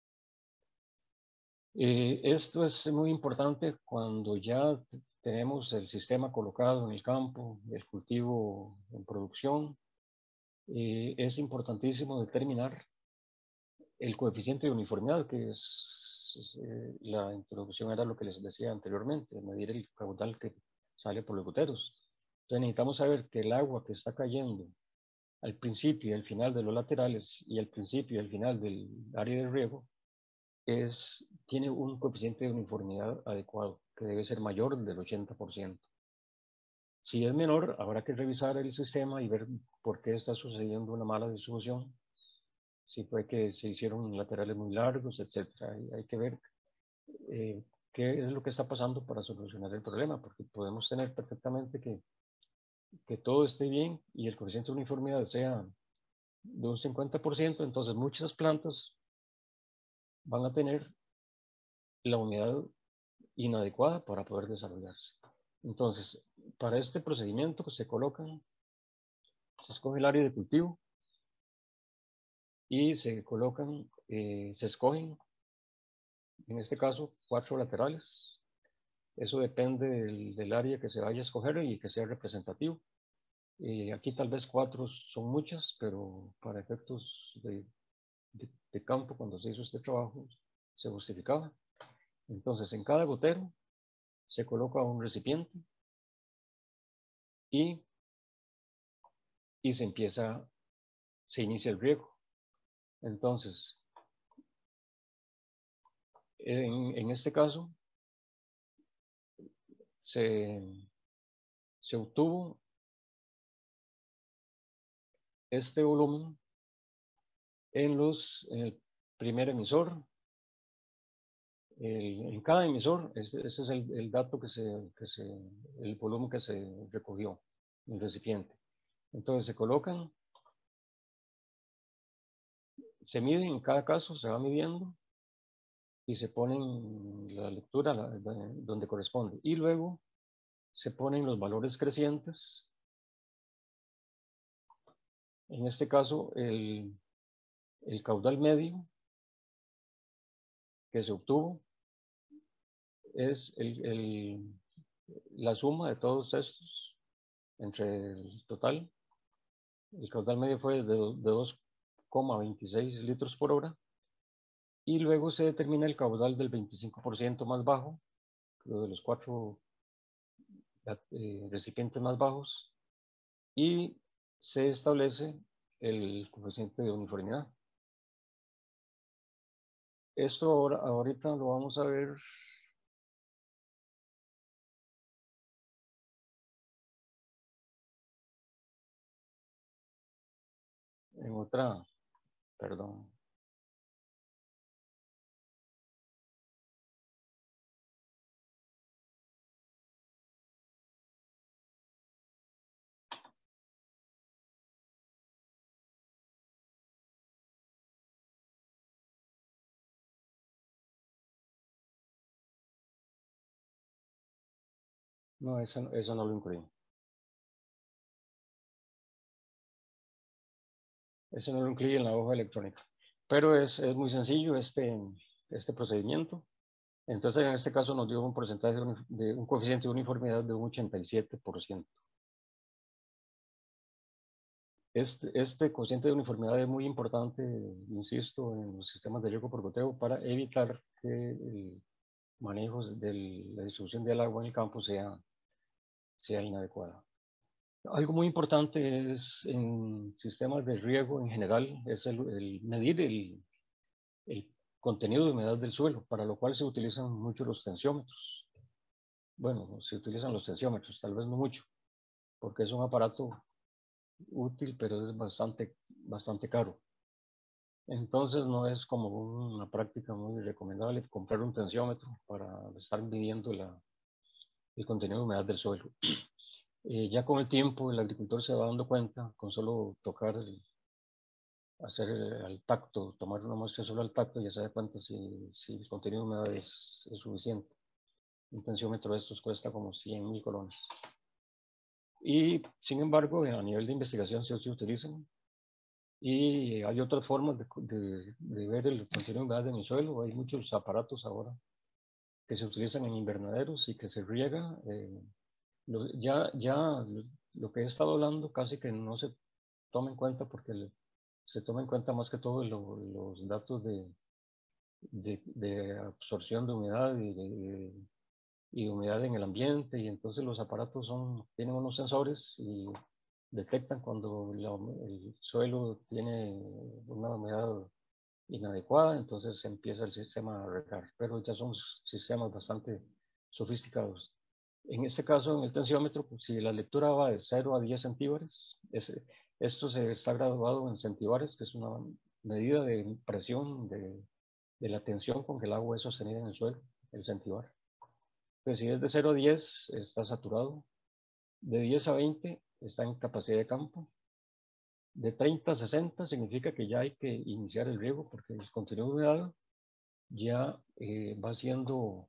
Eh, esto es muy importante cuando ya tenemos el sistema colocado en el campo, el cultivo en producción. Eh, es importantísimo determinar el coeficiente de uniformidad, que es, es eh, la introducción era lo que les decía anteriormente, medir el caudal que sale por los goteros. Entonces necesitamos saber que el agua que está cayendo al principio y al final de los laterales y al principio y al final del área de riego es, tiene un coeficiente de uniformidad adecuado, que debe ser mayor del ochenta por ciento. Si es menor, habrá que revisar el sistema y ver por qué está sucediendo una mala distribución. Si fue que se hicieron laterales muy largos, etcétera. Hay, hay que ver eh, qué es lo que está pasando para solucionar el problema, porque podemos tener perfectamente que, que todo esté bien y el coeficiente de uniformidad sea de un cincuenta por ciento, entonces muchas plantas van a tener la humedad inadecuada para poder desarrollarse. Entonces, para este procedimiento se colocan, se escoge el área de cultivo y se colocan, eh, se escogen, en este caso, cuatro laterales. Eso depende del, del área que se vaya a escoger y que sea representativo. Eh, aquí tal vez cuatro son muchas, pero para efectos de, de, de campo, cuando se hizo este trabajo, se justificaba. Entonces, en cada gotero se coloca un recipiente y, y se empieza, se inicia el riego. Entonces, en, en este caso, se, se obtuvo este volumen en, los, en el primer emisor. El, en cada emisor, ese, ese es el, el dato que se, que se, el volumen que se recogió en el recipiente. Entonces se colocan, se miden en cada caso, se va midiendo y se ponen la lectura la, la, donde corresponde. Y luego se ponen los valores crecientes. En este caso, el, el caudal medio que se obtuvo es el, el, la suma de todos estos entre el total. El caudal medio fue de, de dos coma veintiséis litros por hora. Y luego se determina el caudal del veinticinco por ciento más bajo, de los cuatro eh, recipientes más bajos, y se establece el coeficiente de uniformidad. Esto ahora, ahorita lo vamos a ver en otra, perdón. No, eso, eso no lo incluí. Eso no lo incluye en la hoja electrónica. Pero es, es muy sencillo este, este procedimiento. Entonces, en este caso nos dio un porcentaje de, de un coeficiente de uniformidad de un ochenta y siete por ciento. Este, este coeficiente de uniformidad es muy importante, insisto, en los sistemas de riego por goteo para evitar que el manejo de la distribución del agua en el campo sea, sea inadecuada. Algo muy importante es en sistemas de riego en general, es el, el medir el, el contenido de humedad del suelo, para lo cual se utilizan mucho los tensiómetros. Bueno, se utilizan los tensiómetros, tal vez no mucho, porque es un aparato útil, pero es bastante, bastante caro. Entonces no es como una práctica muy recomendable comprar un tensiómetro para estar midiendo la, el contenido de humedad del suelo. Eh, ya con el tiempo el agricultor se va dando cuenta, con solo tocar, el, hacer el, al tacto, tomar una muestra solo al tacto, ya se da cuenta si, si el contenido de humedad es, es suficiente. Un tensiómetro de estos cuesta como cien mil colones. Y sin embargo, a nivel de investigación sí se utilizan. Y hay otras formas de, de, de ver el contenido de humedad en el suelo. Hay muchos aparatos ahora que se utilizan en invernaderos y que se riega. Eh, lo, ya, ya lo, lo que he estado hablando casi que no se toma en cuenta porque le, se toma en cuenta más que todo lo, los datos de, de, de, absorción de humedad y de, de, y de humedad en el ambiente, y entonces los aparatos son, tienen unos sensores y detectan cuando la, el suelo tiene una humedad inadecuada, entonces empieza el sistema a regar, pero ya son sistemas bastante sofisticados. En este caso, en el tensiómetro, pues, si la lectura va de cero a diez centíbares, es, esto se está graduado en centibares, que es una medida de presión de, de la tensión con que el agua es sostenida en el suelo, el centibar. Pues si es de cero a diez, está saturado. De diez a veinte, está en capacidad de campo. De treinta a sesenta significa que ya hay que iniciar el riego porque el contenido de humedad ya eh, va siendo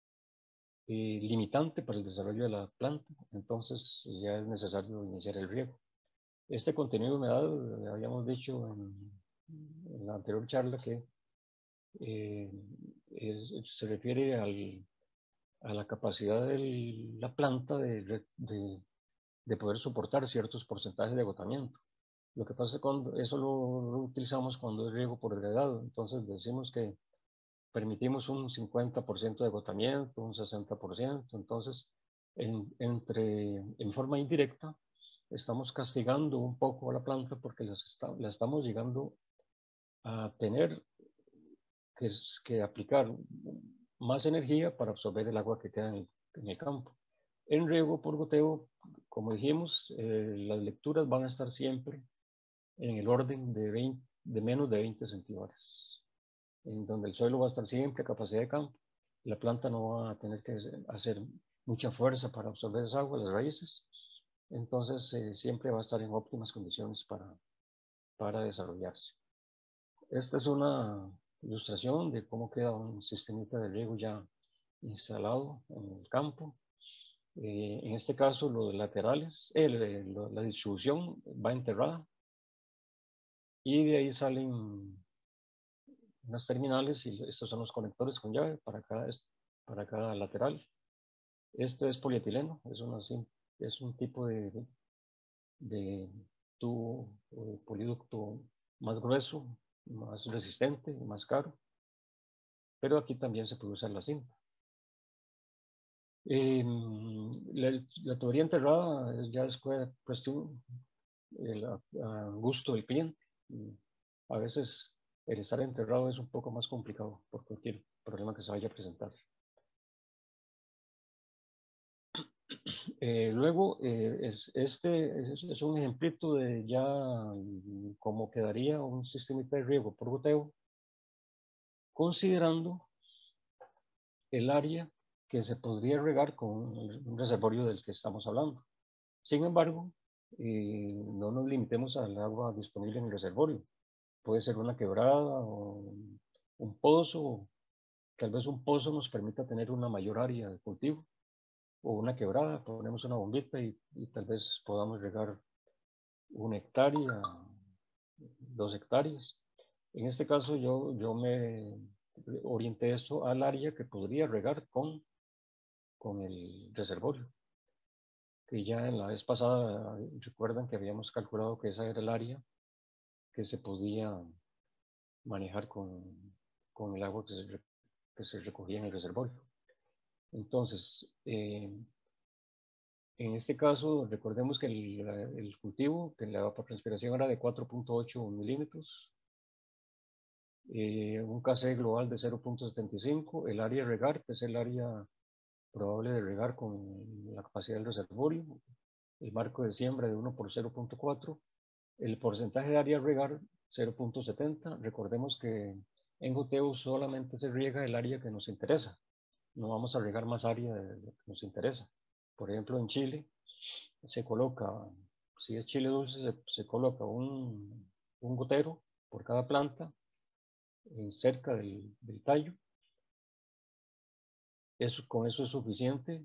eh, limitante para el desarrollo de la planta, entonces ya es necesario iniciar el riego. Este contenido de humedad, eh, habíamos dicho en, en la anterior charla que eh, es, se refiere al, a la capacidad de la planta de, de, de poder soportar ciertos porcentajes de agotamiento. Lo que pasa es que cuando eso lo, lo utilizamos cuando es riego por agregado, entonces decimos que permitimos un cincuenta por ciento de agotamiento, un sesenta por ciento, entonces en, entre, en forma indirecta estamos castigando un poco a la planta porque las está, la estamos llegando a tener que, que aplicar más energía para absorber el agua que queda en el, en el campo. En riego por goteo, como dijimos, eh, las lecturas van a estar siempre en el orden de, veinte, de menos de veinte centíbares, en donde el suelo va a estar siempre a capacidad de campo. La planta no va a tener que hacer mucha fuerza para absorber esa agua, las raíces. Entonces, eh, siempre va a estar en óptimas condiciones para, para desarrollarse. Esta es una ilustración de cómo queda un sistemita de riego ya instalado en el campo. Eh, en este caso, los laterales, eh, la, la distribución va enterrada y de ahí salen unas terminales y estos son los conectores con llave para cada, para cada lateral. Esto es polietileno, es, una, es un tipo de, de tubo o poliducto más grueso, más resistente y más caro. Pero aquí también se puede usar la cinta. Eh, la, la tubería enterrada ya es cuestión el, a, a gusto del cliente. A veces el estar enterrado es un poco más complicado por cualquier problema que se vaya a presentar. Eh, luego, eh, es, este es, es un ejemplito de ya cómo quedaría un sistema de riego por goteo, considerando el área que se podría regar con un reservorio del que estamos hablando. Sin embargo, eh, no nos limitemos al agua disponible en el reservorio. Puede ser una quebrada o un pozo. Tal vez un pozo nos permita tener una mayor área de cultivo, o una quebrada, ponemos una bombita y, y tal vez podamos regar una hectárea, dos hectáreas. En este caso yo, yo me orienté esto al área que podría regar con, con el reservorio, que ya en la vez pasada recuerdan que habíamos calculado que esa era el área que se podía manejar con, con el agua que se, que se recogía en el reservorio. Entonces, eh, en este caso, recordemos que el, el cultivo, que la evapotranspiración era de cuatro punto ocho milímetros, eh, un K C global de cero punto setenta y cinco, el área de regar, que es el área probable de regar con la capacidad del reservorio, el marco de siembra de uno por cero punto cuatro, el porcentaje de área a regar cero punto setenta. Recordemos que en goteo solamente se riega el área que nos interesa, no vamos a regar más área de lo que nos interesa. Por ejemplo, en Chile se coloca, si es chile dulce, se, se coloca un, un gotero por cada planta eh, cerca del, del tallo. Eso, con eso es suficiente,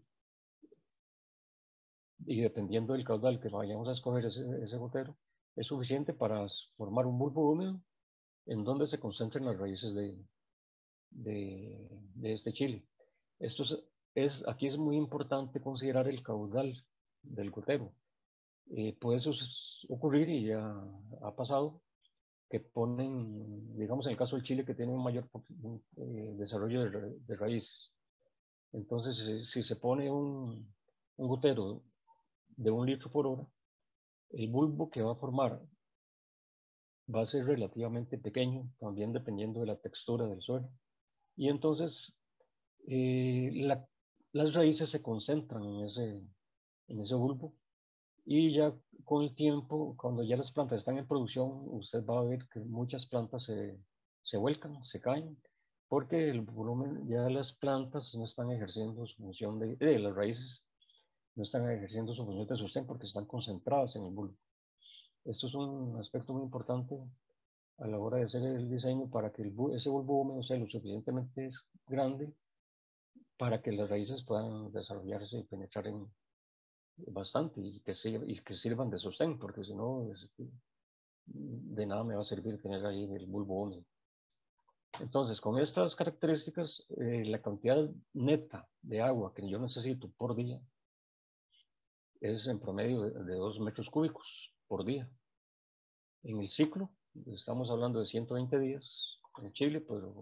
y dependiendo del caudal que vayamos a escoger ese, ese gotero, es suficiente para formar un bulbo húmedo en donde se concentren las raíces de, de, de este chile. Esto es, es, aquí es muy importante considerar el caudal del gotero. Eh, puede ocurrir, y ya ha pasado, que ponen, digamos en el caso del chile, que tiene un mayor eh, desarrollo de, de, raíces. Entonces, si, si se pone un, un gotero de un litro por hora, el bulbo que va a formar va a ser relativamente pequeño, también dependiendo de la textura del suelo. Y entonces, eh, la, las raíces se concentran en ese, en ese bulbo. Y ya con el tiempo, cuando ya las plantas están en producción, usted va a ver que muchas plantas se, se vuelcan, se caen, porque el volumen, ya las plantas no están ejerciendo su función de, de las raíces, no están ejerciendo su función de sostén porque están concentradas en el bulbo. Esto es un aspecto muy importante a la hora de hacer el diseño, para que el, ese bulbo húmedo sea lo suficientemente grande para que las raíces puedan desarrollarse y penetrar en, bastante, y que, sirvan, y que sirvan de sostén, porque si no, de nada me va a servir tener ahí el bulbo húmedo. Entonces, con estas características, eh, la cantidad neta de agua que yo necesito por día es en promedio de, de dos metros cúbicos por día. En el ciclo, estamos hablando de ciento veinte días en Chile, pero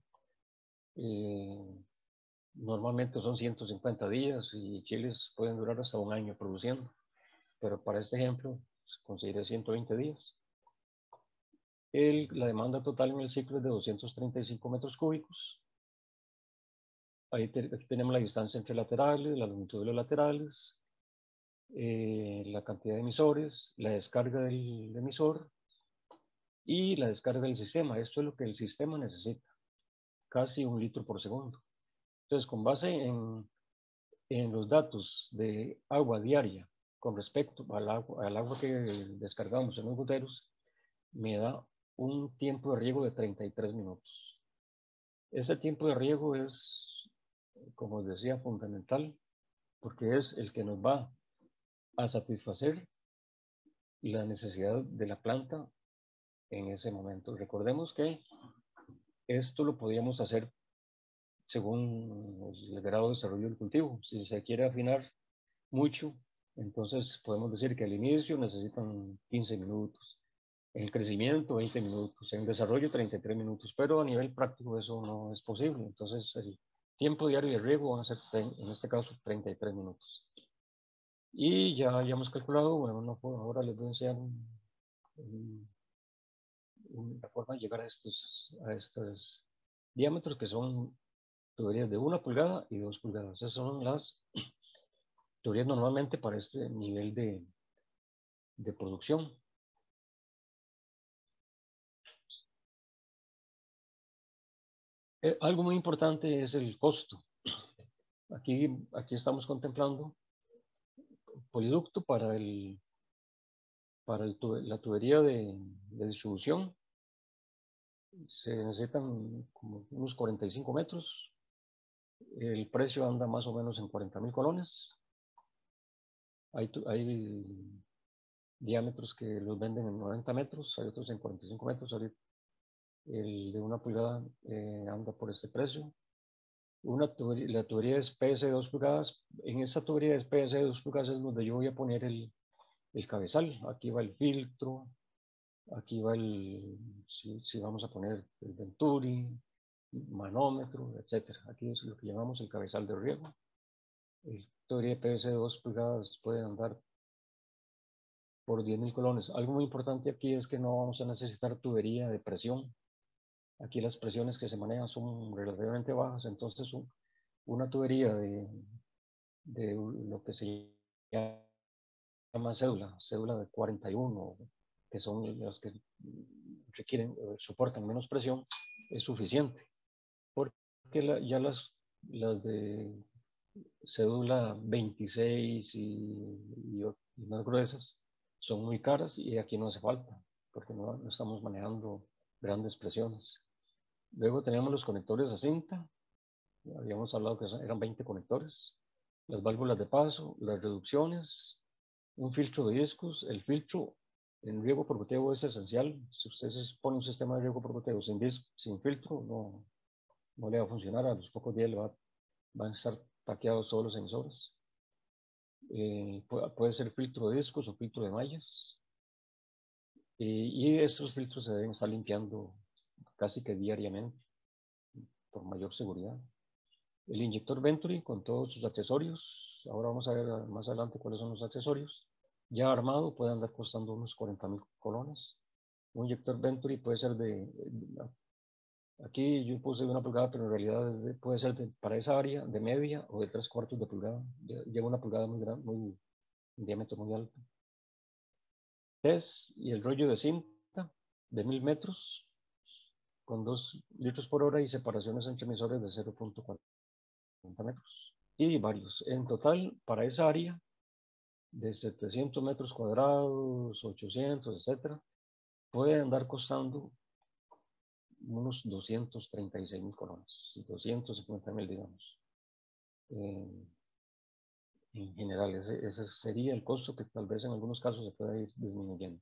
eh, normalmente son ciento cincuenta días, y chiles pueden durar hasta un año produciendo. Pero para este ejemplo, considere ciento veinte días. El, la demanda total en el ciclo es de doscientos treinta y cinco metros cúbicos. Ahí te, aquí tenemos la distancia entre laterales, la longitud de los laterales, eh, la cantidad de emisores, la descarga del emisor y la descarga del sistema. Esto es lo que el sistema necesita, casi un litro por segundo. Entonces, con base en, en los datos de agua diaria con respecto al agua, al agua que descargamos en los goteros, me da un tiempo de riego de treinta y tres minutos. Ese tiempo de riego es, como os decía, fundamental, porque es el que nos va a satisfacer la necesidad de la planta en ese momento. Recordemos que esto lo podíamos hacer según el grado de desarrollo del cultivo. Si se quiere afinar mucho, Entonces podemos decir que al inicio necesitan quince minutos, en el crecimiento veinte minutos, en el desarrollo treinta y tres minutos, pero a nivel práctico eso no es posible. Entonces el tiempo diario de riego van a ser, en este caso, treinta y tres minutos. Y ya hayamos calculado, bueno, no, ahora les voy a enseñar un, un, una forma de llegar a estos, a estos diámetros que son tuberías de una pulgada y dos pulgadas. Esas son las tuberías normalmente para este nivel de, de producción. Eh, algo muy importante es el costo. Aquí, aquí estamos contemplando poliducto para, el, para el tube, la tubería de, de distribución. Se necesitan como unos cuarenta y cinco metros. El precio anda más o menos en cuarenta mil colones. Hay, hay diámetros que los venden en noventa metros, hay otros en cuarenta y cinco metros. Ahorita el de una pulgada eh, anda por este precio. Una tubería, la tubería es P S de dos pulgadas. En esa tubería es P S de dos pulgadas es donde yo voy a poner el, el cabezal. Aquí va el filtro, aquí va el, si, si vamos a poner el venturi, manómetro, etcétera. Aquí es lo que llamamos el cabezal de riego. El tubería P S de dos pulgadas puede andar por diez mil colones. Algo muy importante aquí es que no vamos a necesitar tubería de presión. Aquí las presiones que se manejan son relativamente bajas, entonces un, una tubería de, de lo que se llama cédula, cédula de cuarenta y uno, que son las que requieren, soportan menos presión, es suficiente. Porque la, ya las, las de cédula veintiséis y, y, y más gruesas son muy caras y aquí no hace falta, porque no, no estamos manejando grandes presiones. Luego tenemos los conectores a cinta. Habíamos hablado que eran veinte conectores. Las válvulas de paso, las reducciones, un filtro de discos. El filtro en riego por goteo es esencial. Si ustedes ponen un sistema de riego por goteo sin, disco, sin filtro, no, no le va a funcionar. A los pocos días le va, van a estar taqueados todos los sensores. Eh, puede, puede ser filtro de discos o filtro de mallas. Eh, y estos filtros se deben estar limpiando casi que diariamente por mayor seguridad. El inyector Venturi con todos sus accesorios. Ahora vamos a ver más adelante cuáles son los accesorios. Ya armado puede andar costando unos cuarenta mil colones. Un inyector Venturi puede ser de, de, aquí yo puse de una pulgada, pero en realidad de, puede ser de, para esa área de media o de tres cuartos de pulgada. Lleva una pulgada muy grande, muy, un diámetro muy alto. Test y el rollo de cinta de mil metros con dos litros por hora y separaciones entre emisores de cero punto cuarenta metros. Y varios. En total, para esa área, de setecientos metros cuadrados, ochocientos, etcétera, puede andar costando unos doscientos treinta y seis mil colones, doscientos cincuenta mil, digamos. Eh, en general, ese, ese sería el costo que tal vez en algunos casos se pueda ir disminuyendo.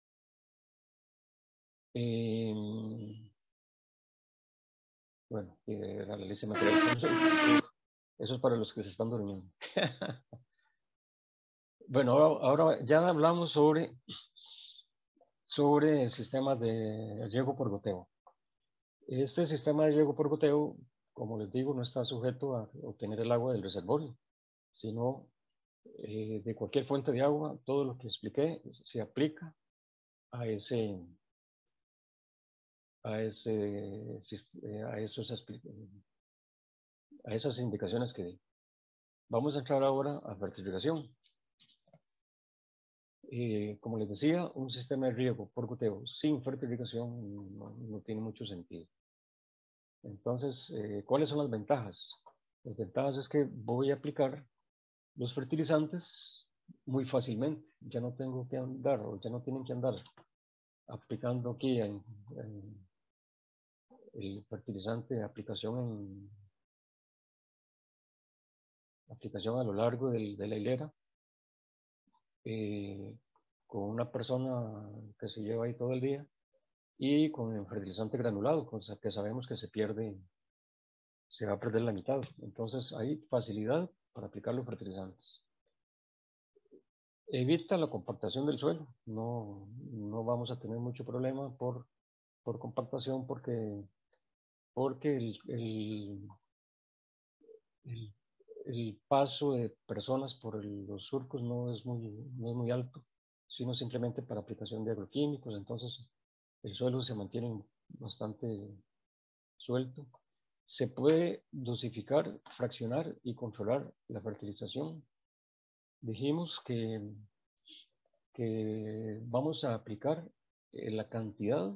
Eh, bueno, eh, la lista de material. Eso es para los que se están durmiendo. Bueno, ahora, ahora ya hablamos sobre, sobre sistemas de riego por goteo. Este sistema de riego por goteo, como les digo, no está sujeto a obtener el agua del reservorio, sino eh, de cualquier fuente de agua. Todo lo que expliqué se aplica a ese, a ese, a esos, a esas indicaciones que di. Vamos a entrar ahora a fertilización. Eh, como les decía, un sistema de riego por goteo sin fertilización no, no tiene mucho sentido. Entonces, eh, ¿cuáles son las ventajas? Las ventajas es que voy a aplicar los fertilizantes muy fácilmente. Ya no tengo que andar, o ya no tienen que andar aplicando aquí en, en el fertilizante de aplicación en aplicación a lo largo del, de la hilera. Eh, con una persona que se lleva ahí todo el día y con el fertilizante granulado, cosa que sabemos que se pierde, se va a perder la mitad. Entonces hay facilidad para aplicar los fertilizantes. evita la compactación del suelo. No, no vamos a tener mucho problema por, por compactación porque, porque el, el, el, el paso de personas por el, los surcos no es, muy, no es muy alto, sino simplemente para aplicación de agroquímicos. Entonces el suelo se mantiene bastante suelto. Se puede dosificar, fraccionar y controlar la fertilización. Dijimos que, que vamos a aplicar eh, la cantidad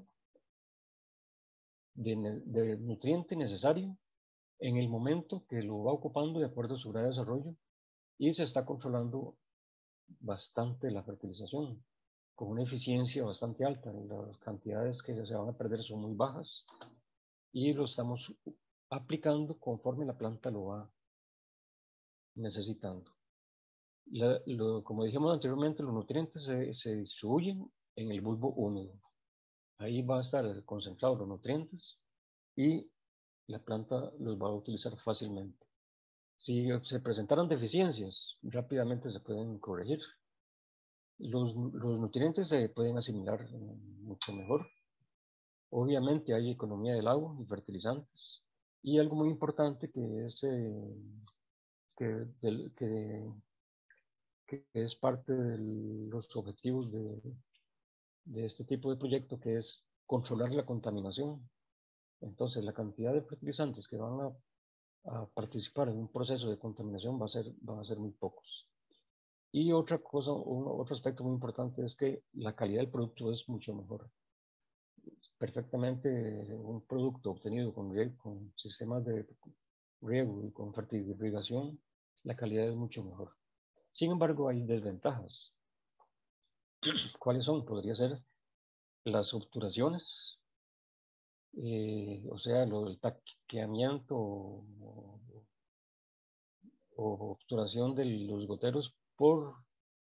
de, de nutriente necesario en el momento que lo va ocupando de acuerdo a su grado de desarrollo, y se está controlando bastante la fertilización con una eficiencia bastante alta. Las cantidades que se van a perder son muy bajas y lo estamos aplicando conforme la planta lo va necesitando. La, lo, como dijimos anteriormente, los nutrientes se, se distribuyen en el bulbo húmedo. Ahí va a estar concentrados los nutrientes y la planta los va a utilizar fácilmente. Si se presentaran deficiencias, rápidamente se pueden corregir. Los, los nutrientes se pueden asimilar mucho mejor. Obviamente hay economía del agua y fertilizantes. Y algo muy importante que es, eh, que, del, que, que es parte de los objetivos de, de este tipo de proyecto, que es controlar la contaminación. Entonces, la cantidad de fertilizantes que van a, a participar en un proceso de contaminación va a ser, van a ser muy pocos. Y otra cosa, un, otro aspecto muy importante es que la calidad del producto es mucho mejor. Perfectamente un producto obtenido con, con sistemas de riego y con fertilización, la calidad es mucho mejor. Sin embargo, hay desventajas. ¿Cuáles son? Podría ser las obturaciones, eh, o sea, lo del taqueamiento o, o, o obturación de los goteros por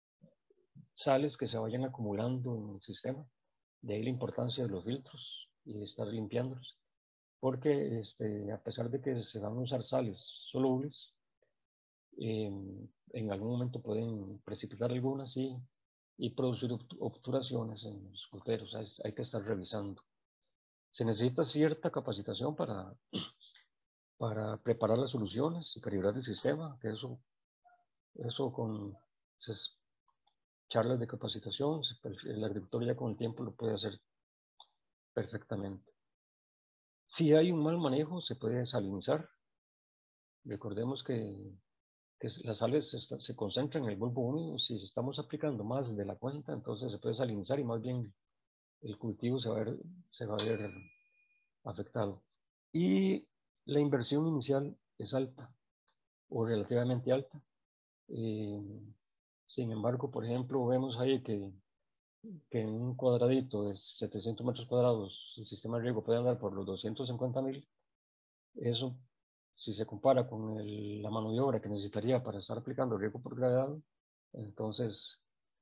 sales que se vayan acumulando en el sistema. De ahí la importancia de los filtros y de estar limpiándolos, porque este, a pesar de que se van a usar sales solubles, eh, en algún momento pueden precipitar algunas y, y producir obturaciones en los goteros. Hay, hay que estar revisando. Se necesita cierta capacitación para, para preparar las soluciones y calibrar el sistema, que eso, eso con charlas de capacitación, el agricultor ya con el tiempo lo puede hacer perfectamente. Si hay un mal manejo, se puede salinizar. Recordemos que, que las sales se, se concentran en el bulbo húmedo. Si estamos aplicando más de la cuenta, entonces se puede salinizar y más bien el cultivo se va a ver, se va a ver afectado. Y la inversión inicial es alta o relativamente alta. Eh, sin embargo, por ejemplo, vemos ahí que, que en un cuadradito de setecientos metros cuadrados el sistema de riego puede andar por los doscientos cincuenta mil. Eso, si se compara con el, la mano de obra que necesitaría para estar aplicando riego por gravedad, entonces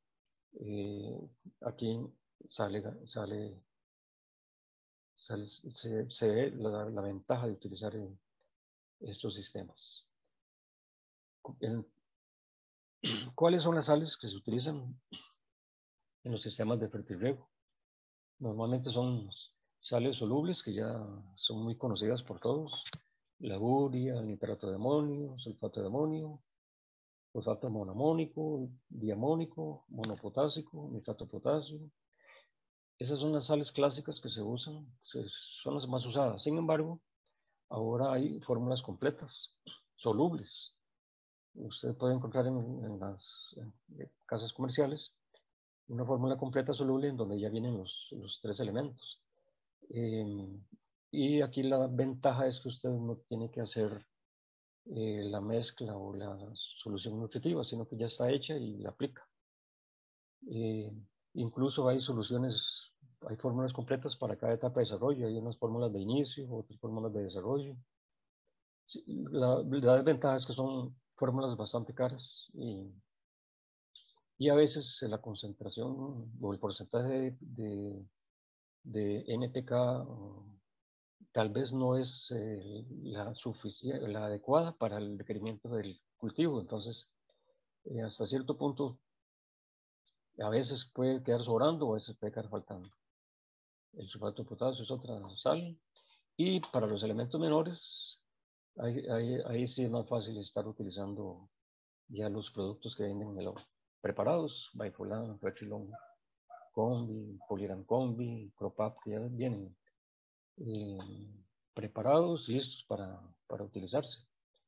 eh, aquí sale, sale, sale se, se, ve la, la, ventaja de utilizar en estos sistemas. En, ¿Cuáles son las sales que se utilizan en los sistemas de fertirriego? Normalmente son sales solubles que ya son muy conocidas por todos: la urea, el nitrato de amonio, sulfato de amonio, fosfato monoamónico, diamónico, monopotásico, nitrato de potasio. Esas son las sales clásicas que se usan, son las más usadas. Sin embargo, ahora hay fórmulas completas, solubles. Usted puede encontrar en, en las en casas comerciales una fórmula completa soluble en donde ya vienen los, los tres elementos. Eh, y aquí la ventaja es que usted no tiene que hacer eh, la mezcla o la solución nutritiva, sino que ya está hecha y la aplica. Eh, incluso hay soluciones, hay fórmulas completas para cada etapa de desarrollo. Hay unas fórmulas de inicio, otras fórmulas de desarrollo. La, la desventaja es que son fórmulas bastante caras y, y a veces la concentración o el porcentaje de, de, de N P K tal vez no es eh, la, suficiente, la adecuada para el requerimiento del cultivo. Entonces, eh, hasta cierto punto A veces puede quedar sobrando o a veces puede quedar faltando. El sulfato de potasio es otra sal. Y para los elementos menores, ahí, ahí, ahí sí es más fácil estar utilizando ya los productos que venden en el agua. Preparados, Bifolán, Retrilon, Combi, Poliran Combi, Cropap, que ya vienen eh, preparados y listos para, para utilizarse.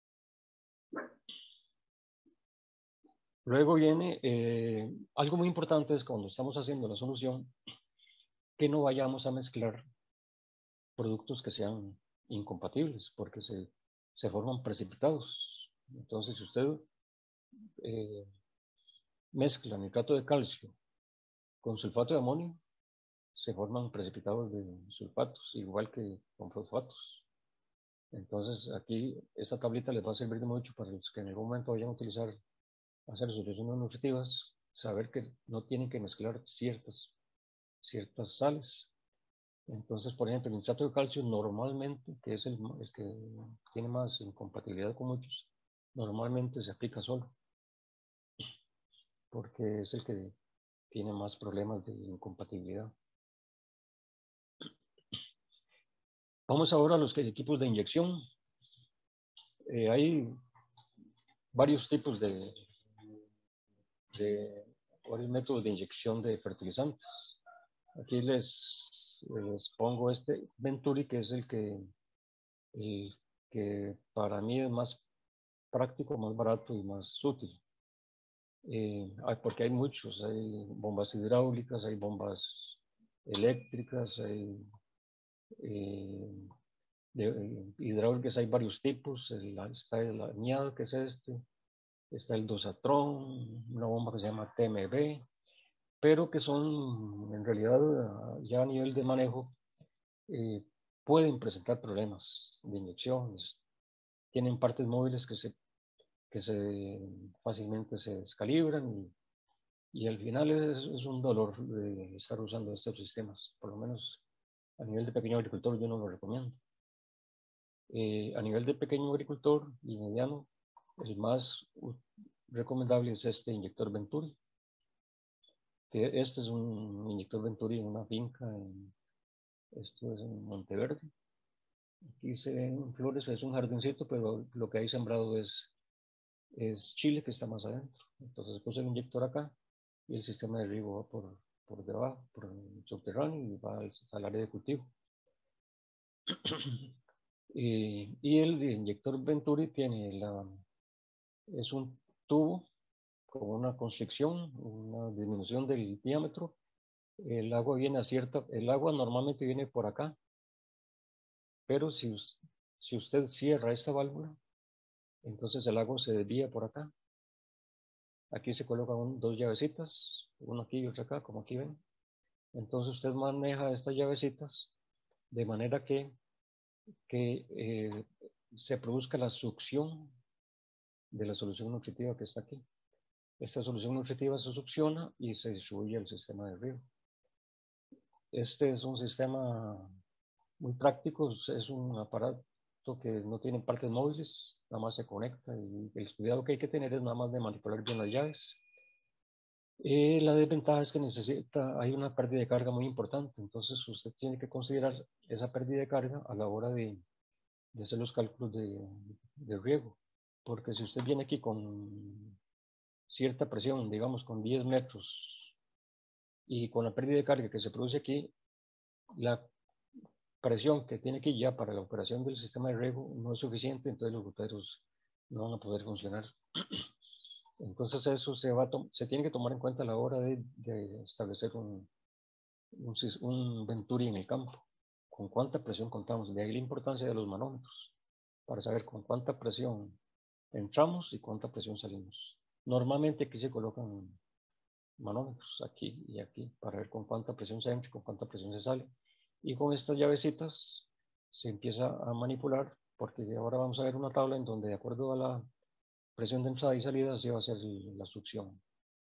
Luego viene eh, algo muy importante, es cuando estamos haciendo la solución, que no vayamos a mezclar productos que sean incompatibles, porque se, se forman precipitados. Entonces, si usted eh, mezcla nitrato de calcio con sulfato de amonio, se forman precipitados de sulfatos, igual que con fosfatos. Entonces, aquí esta tablita les va a servir de mucho para los que en algún momento vayan a utilizar, hacer soluciones nutritivas, saber que no tienen que mezclar ciertas, ciertas sales. Entonces, por ejemplo, el nitrato de calcio normalmente, que es el, el que tiene más incompatibilidad con muchos, normalmente se aplica solo, porque es el que tiene más problemas de incompatibilidad. Vamos ahora a los equipos de inyección. Eh, hay varios tipos de, de, varios métodos de inyección de fertilizantes. Aquí les, les pongo este Venturi, que es el que, el que para mí es más práctico, más barato y más útil. Eh, porque hay muchos, hay bombas hidráulicas, hay bombas eléctricas, hay eh, de, eh, hidráulicas, hay varios tipos. El, está el añado, que es este, está el Dosatron, una bomba que se llama T M B, pero que son en realidad ya a nivel de manejo eh, pueden presentar problemas de inyecciones, tienen partes móviles que se, que se fácilmente se descalibran y Y al final es, es un dolor de estar usando estos sistemas, por lo menos a nivel de pequeño agricultor yo no lo recomiendo. Eh, a nivel de pequeño agricultor y mediano, el más recomendable es este inyector Venturi, que este es un inyector Venturi en una finca, en, esto es en Monteverde. Aquí se ven flores, es un jardincito, pero lo que hay sembrado es, es chile que está más adentro. Entonces puse el inyector acá y el sistema de riego va por, por debajo, por el subterráneo y va al, al área de cultivo. y, y el inyector Venturi tiene la, es un tubo con una constricción, una disminución del diámetro. El agua viene a cierta, el agua normalmente viene por acá, pero si, si usted cierra esta válvula, entonces el agua se desvía por acá. Aquí se colocan dos llavecitas, una aquí y otra acá, como aquí ven. Entonces usted maneja estas llavecitas de manera que, que eh, se produzca la succión de la solución nutritiva que está aquí. Esta solución nutritiva se succiona y se distribuye al sistema de riego. Este es un sistema muy práctico, es un aparato que no tiene partes móviles, nada más se conecta y el cuidado que hay que tener es nada más de manipular bien las llaves. Eh, la desventaja es que necesita, hay una pérdida de carga muy importante, entonces usted tiene que considerar esa pérdida de carga a la hora de, de hacer los cálculos de, de riego, porque si usted viene aquí con cierta presión, digamos con diez metros, y con la pérdida de carga que se produce aquí, la presión que tiene aquí ya para la operación del sistema de riego no es suficiente, entonces los goteros no van a poder funcionar. Entonces eso se, va a se tiene que tomar en cuenta a la hora de, de establecer un, un, un Venturi en el campo. Con cuánta presión contamos. De ahí la importancia de los manómetros, para saber con cuánta presión entramos y cuánta presión salimos. Normalmente aquí se colocan manómetros, aquí y aquí, para ver con cuánta presión se entra y con cuánta presión se sale. Y con estas llavecitas se empieza a manipular, porque ahora vamos a ver una tabla en donde de acuerdo a la presión de entrada y salida se va a hacer la succión.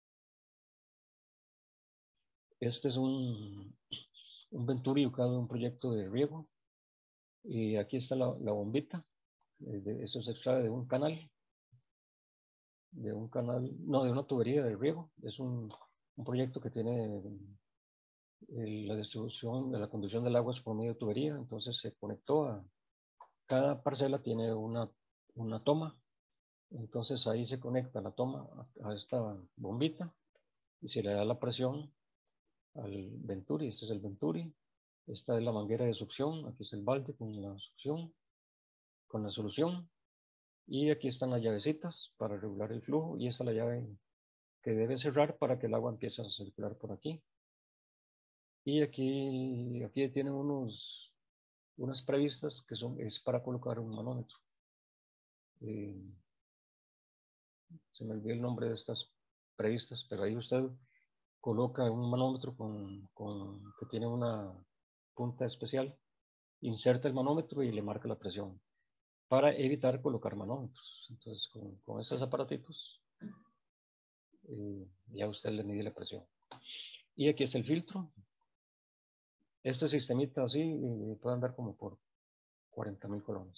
Este es un, un Venturi ubicado en un proyecto de riego. Y aquí está la, la bombita. Eso se extrae de un canal. De un canal, no, de una tubería de riego. Es un, un proyecto que tiene eh, la distribución de la conducción del agua por medio de tubería. Entonces se conectó a cada parcela, tiene una, una toma. Entonces ahí se conecta la toma a, a esta bombita y se le da la presión al Venturi. Este es el Venturi. Esta es la manguera de succión. Aquí es el balde con la succión, con la solución. Y aquí están las llavecitas para regular el flujo. Y esta es la llave que debe cerrar para que el agua empiece a circular por aquí. Y aquí, aquí tienen unos, unas previstas que son, es para colocar un manómetro. Eh, se me olvidó el nombre de estas previstas, pero ahí usted coloca un manómetro con, con, que tiene una punta especial, inserta el manómetro y le marca la presión para evitar colocar manómetros. Entonces con, con estos aparatitos eh, ya usted le mide la presión. Y aquí está el filtro. Este sistemita así eh, puede andar como por cuarenta mil colones.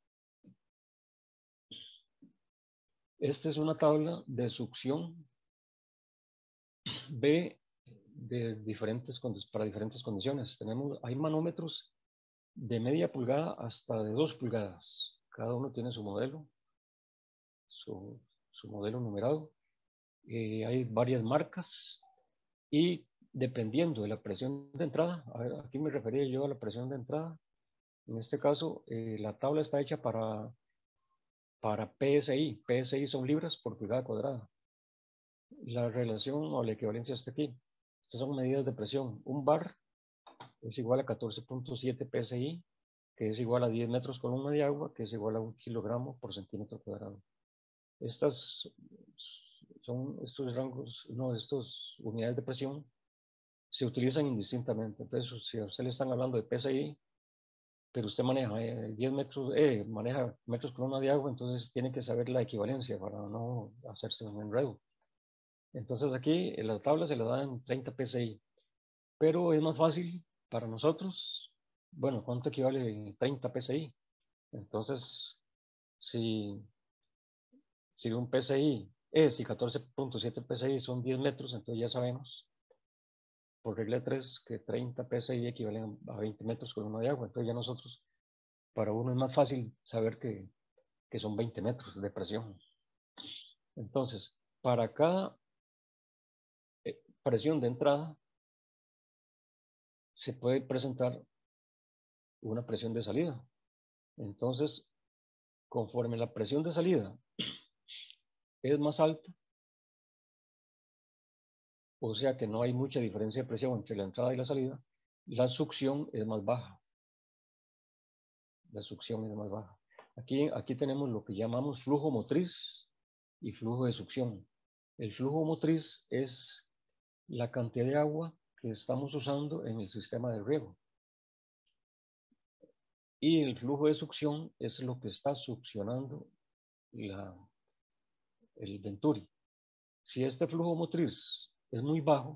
Esta es una tabla de succión B de diferentes, para diferentes condiciones. Tenemos, hay manómetros de media pulgada hasta de dos pulgadas. Cada uno tiene su modelo, su, su modelo numerado. Eh, hay varias marcas y dependiendo de la presión de entrada, aquí me refería yo a la presión de entrada. En este caso, eh, la tabla está hecha para, para P S I. P S I son libras por pulgada cuadrada. La relación o la equivalencia está aquí. Estas son medidas de presión. Un bar es igual a catorce punto siete P S I, que es igual a diez metros columna de agua, que es igual a un kilogramo por centímetro cuadrado. Estas son estos rangos, no, estas unidades de presión se utilizan indistintamente. Entonces, si a usted le están hablando de P S I, pero usted maneja eh, diez metros, eh, maneja metros columna de agua, entonces tiene que saber la equivalencia para no hacerse un enredo. Entonces aquí en la tabla se le dan treinta P S I, pero es más fácil para nosotros. Bueno, ¿cuánto equivale treinta P S I? Entonces, si, si un P S I es, si catorce punto siete P S I son diez metros, entonces ya sabemos por regla de tres que treinta P S I equivalen a veinte metros con uno de agua. Entonces ya nosotros, para uno es más fácil saber que, que son veinte metros de presión. Entonces, para cada eh, presión de entrada, se puede presentar una presión de salida. Entonces, conforme la presión de salida es más alta, o sea que no hay mucha diferencia de presión entre la entrada y la salida, la succión es más baja. La succión es más baja. Aquí, aquí tenemos lo que llamamos flujo motriz y flujo de succión. El flujo motriz es la cantidad de agua que estamos usando en el sistema de riego. Y el flujo de succión es lo que está succionando la, el Venturi. Si este flujo motriz es muy bajo,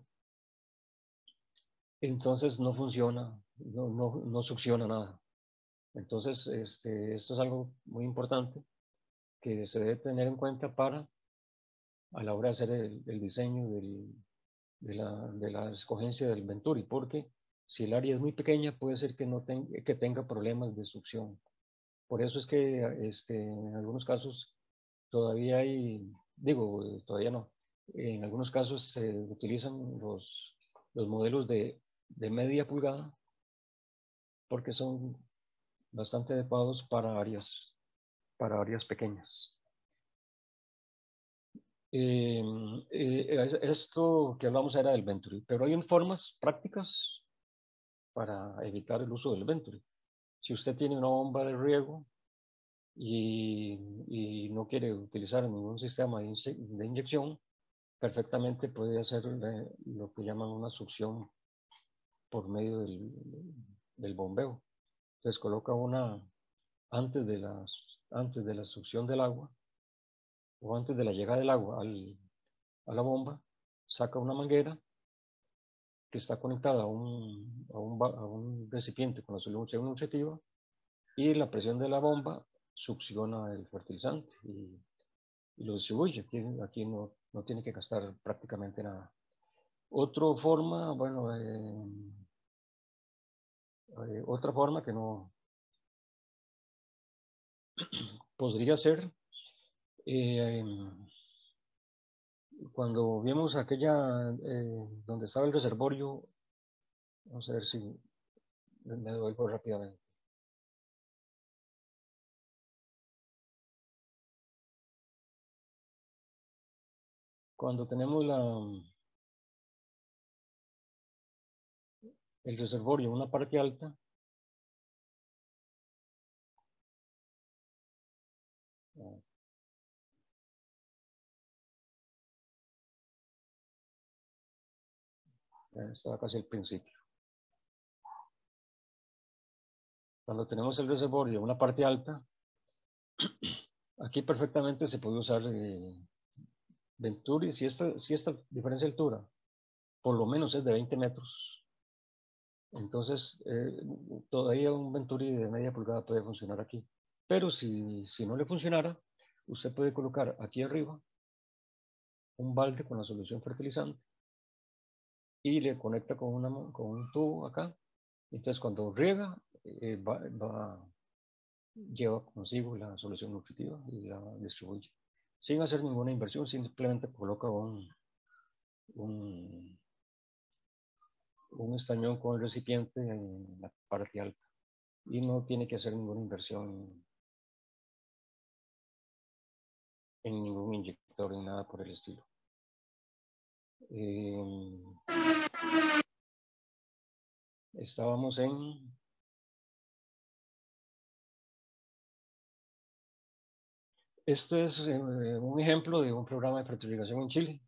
entonces no funciona, no, no, no succiona nada. Entonces, este, esto es algo muy importante que se debe tener en cuenta para a la hora de hacer el, el diseño del, de, la, de la escogencia del Venturi, porque si el área es muy pequeña puede ser que, no ten, que tenga problemas de succión. Por eso es que este, en algunos casos todavía hay, digo, todavía no, en algunos casos se utilizan los, los modelos de, de media pulgada porque son bastante adecuados para áreas, para áreas pequeñas. Eh, eh, esto que hablamos era del Venturi, pero hay formas prácticas para evitar el uso del Venturi. Si usted tiene una bomba de riego y, y no quiere utilizar ningún sistema de, de inyección, perfectamente puede hacer eh, lo que llaman una succión por medio del, del bombeo. Entonces coloca una, antes de, las, antes de la succión del agua, o antes de la llegada del agua al, a la bomba, saca una manguera que está conectada a un, a un, a un recipiente con la solución nutritiva y la presión de la bomba succiona el fertilizante y, y lo distribuye. Aquí, aquí no, no tiene que gastar prácticamente nada. Otra forma, bueno, eh, eh, otra forma que no podría ser, eh, cuando vimos aquella, eh, donde estaba el reservorio, vamos a ver si me devuelvo rápidamente. Cuando tenemos la, el reservorio en una parte alta, estaba casi al principio. Cuando tenemos el reservorio en una parte alta, aquí perfectamente se puede usar eh, Venturi. Si esta, si esta diferencia de altura por lo menos es de veinte metros, entonces eh, todavía un Venturi de media pulgada puede funcionar aquí. Pero si, si no le funcionara, usted puede colocar aquí arriba un balde con la solución fertilizante y le conecta con, una, con un tubo acá. Entonces cuando riega, eh, va, va, lleva consigo la solución nutritiva y la distribuye. Sin hacer ninguna inversión, simplemente coloca un, un, un estañón con el recipiente en la parte alta y no tiene que hacer ninguna inversión en ningún inyector ni nada por el estilo. Eh, estábamos en este es eh, un ejemplo de un programa de fertilización en Chile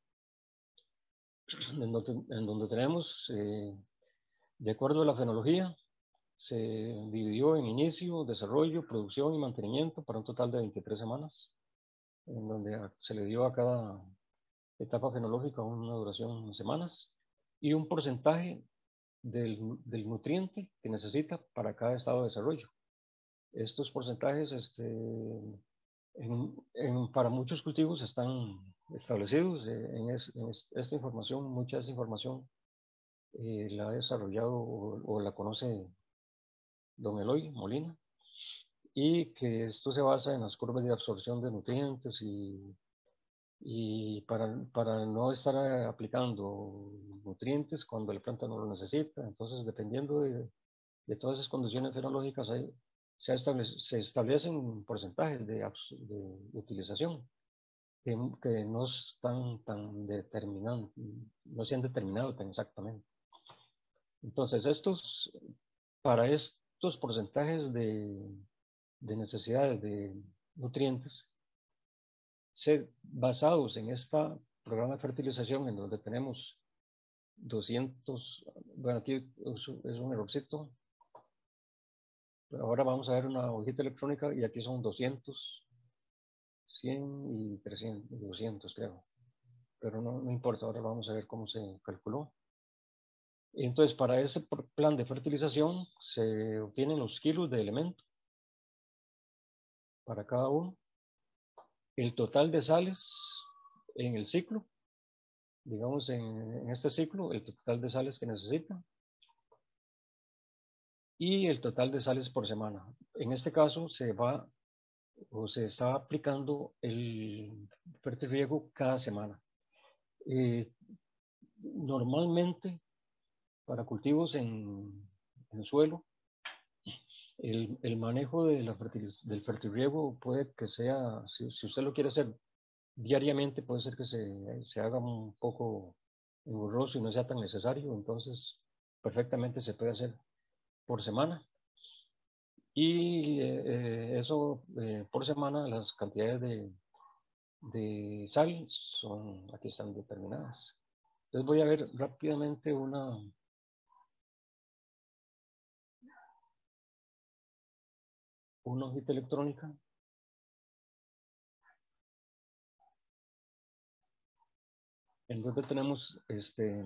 en donde, en donde tenemos eh, de acuerdo a la fenología se dividió en inicio, desarrollo, producción y mantenimiento para un total de veintitrés semanas, en donde se le dio a cada etapa fenológica una duración de semanas y un porcentaje del, del nutriente que necesita para cada estado de desarrollo. Estos porcentajes este, en, en, para muchos cultivos están establecidos. Eh, en, es, en es, esta información, mucha de esta información eh, la ha desarrollado o, o la conoce don Eloy Molina, y que esto se basa en las curvas de absorción de nutrientes y, y para, para no estar aplicando nutrientes cuando la planta no lo necesita. Entonces, dependiendo de, de todas esas condiciones fenológicas, hay, se, establece, se establecen porcentajes de, de utilización que, que no están tan determinados, no se han determinado tan exactamente. Entonces, estos, para estos porcentajes de, de necesidades de nutrientes, se, basados en este programa de fertilización en donde tenemos doscientos, bueno, aquí es un errorcito, pero ahora vamos a ver una hojita electrónica y aquí son doscientos, cien y trescientos, doscientos creo, pero no, no importa, ahora vamos a ver cómo se calculó. Entonces, para ese plan de fertilización se obtienen los kilos de elemento para cada uno, el total de sales en el ciclo, digamos en, en este ciclo, el total de sales que necesita y el total de sales por semana. En este caso se va o se está aplicando el fertirriego cada semana. Eh, normalmente para cultivos en, en suelo, el, el manejo de la fertiliz del fertirriego puede que sea, si, si usted lo quiere hacer diariamente, puede ser que se, se haga un poco engorroso y no sea tan necesario. Entonces, perfectamente se puede hacer por semana. Y eh, eso eh, por semana, las cantidades de, de sal son, aquí están determinadas. Entonces voy a ver rápidamente una, una hojita electrónica. En donde tenemos este,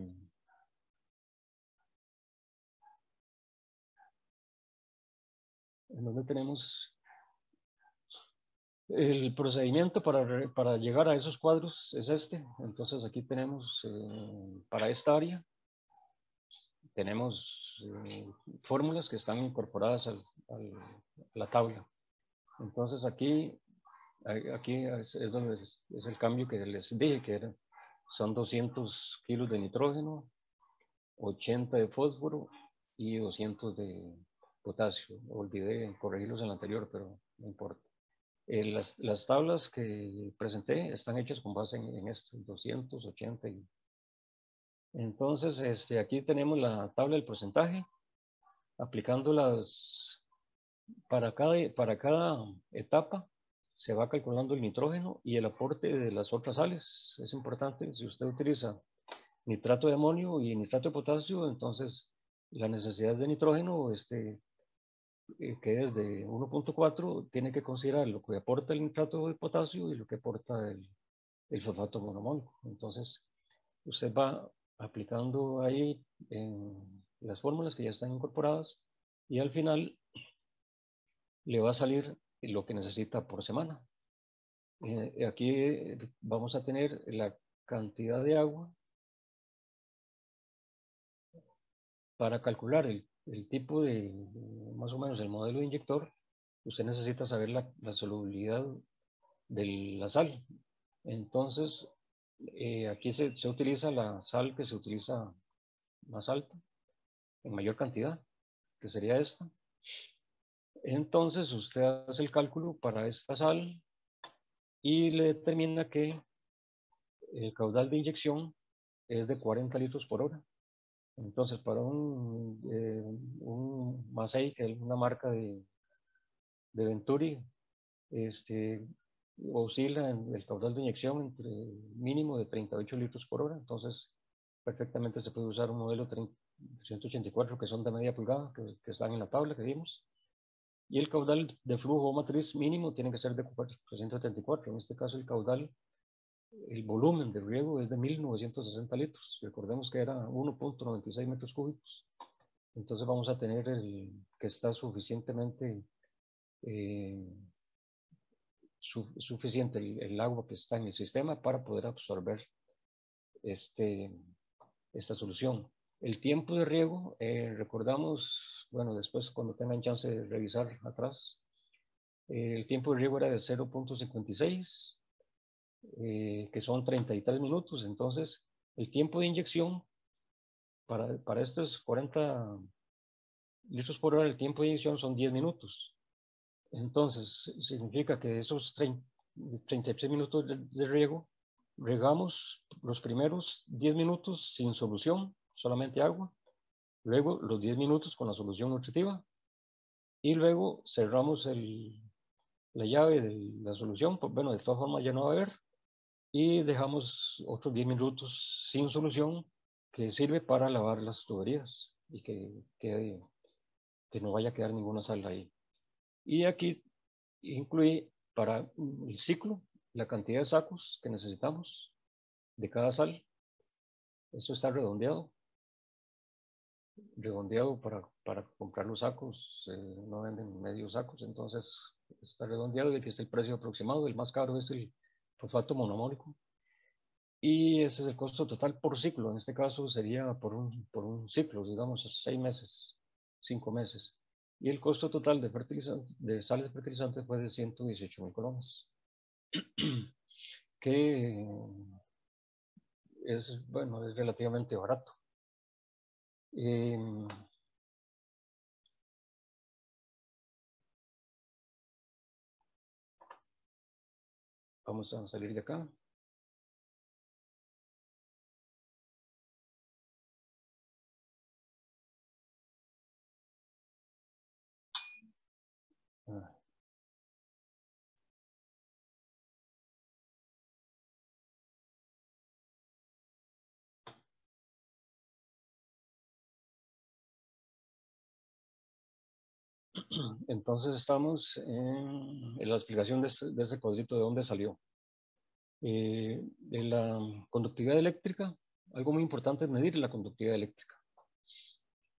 en donde tenemos El procedimiento para, para llegar a esos cuadros es este. Entonces aquí tenemos eh, para esta área, tenemos eh, fórmulas que están incorporadas al, al, a la tabla. Entonces aquí, aquí es, es donde es, es el cambio que les dije, que era, son doscientos kilos de nitrógeno, ochenta de fósforo y doscientos de potasio. Olvidé corregirlos en el anterior, pero no importa. Eh, las, las tablas que presenté están hechas con base en, en esto, doscientos ochenta. Y, entonces, este, aquí tenemos la tabla del porcentaje, aplicando las, para cada, para cada etapa, se va calculando el nitrógeno y el aporte de las otras sales. Es importante, si usted utiliza nitrato de amonio y nitrato de potasio, entonces la necesidad de nitrógeno, este, que es de uno punto cuatro, tiene que considerar lo que aporta el nitrato de potasio y lo que aporta el, el fosfato monoamónico. Entonces, usted va aplicando ahí en las fórmulas que ya están incorporadas y al final le va a salir lo que necesita por semana. Eh, aquí vamos a tener la cantidad de agua para calcular el, el tipo de, más o menos el modelo de inyector. Usted necesita saber la, la solubilidad de la sal. Entonces, eh, aquí se, se utiliza la sal que se utiliza más alta, en mayor cantidad, que sería esta. Entonces, usted hace el cálculo para esta sal y le determina que el caudal de inyección es de cuarenta litros por hora. Entonces, para un, eh, un Masei, que es una marca de, de Venturi, este, oscila en el caudal de inyección entre mínimo de treinta y ocho litros por hora. Entonces, perfectamente se puede usar un modelo ciento ochenta y cuatro que son de media pulgada, que, que están en la tabla que vimos. Y el caudal de flujo o matriz mínimo tiene que ser de cuatrocientos setenta y cuatro. En este caso, el caudal, el volumen de riego es de mil novecientos sesenta litros. Recordemos que era uno punto noventa y seis metros cúbicos. Entonces vamos a tener el que está suficientemente eh, su, suficiente el, el agua que está en el sistema para poder absorber este, esta solución. El tiempo de riego, eh, recordamos, bueno, después cuando tengan chance de revisar atrás, eh, el tiempo de riego era de cero punto cincuenta y seis, eh, que son treinta y tres minutos. Entonces, el tiempo de inyección para, para estos cuarenta litros por hora, el tiempo de inyección son diez minutos. Entonces, significa que esos treinta y tres minutos de, de riego, regamos los primeros diez minutos sin solución, solamente agua, luego los diez minutos con la solución nutritiva y luego cerramos el, la llave de la solución, pues bueno, de todas formas ya no va a haber, y dejamos otros diez minutos sin solución que sirve para lavar las tuberías y que, que, que no vaya a quedar ninguna sal ahí. Y aquí incluye para el ciclo la cantidad de sacos que necesitamos de cada sal. Esto está redondeado. Redondeado para, para comprar los sacos. Eh, no venden medios sacos, entonces está redondeado y aquí está el precio aproximado. El más caro es el fosfato monoamónico. Y ese es el costo total por ciclo. En este caso sería por un, por un ciclo, digamos, seis meses, cinco meses. Y el costo total de, fertilizante, de sales fertilizantes fue de ciento dieciocho mil colones. Que es, bueno, es relativamente barato. Eh, vamos a salir de acá. Ah. Entonces estamos en, en la explicación de, este, de ese cuadrito de dónde salió. Eh, de la conductividad eléctrica, algo muy importante es medir la conductividad eléctrica.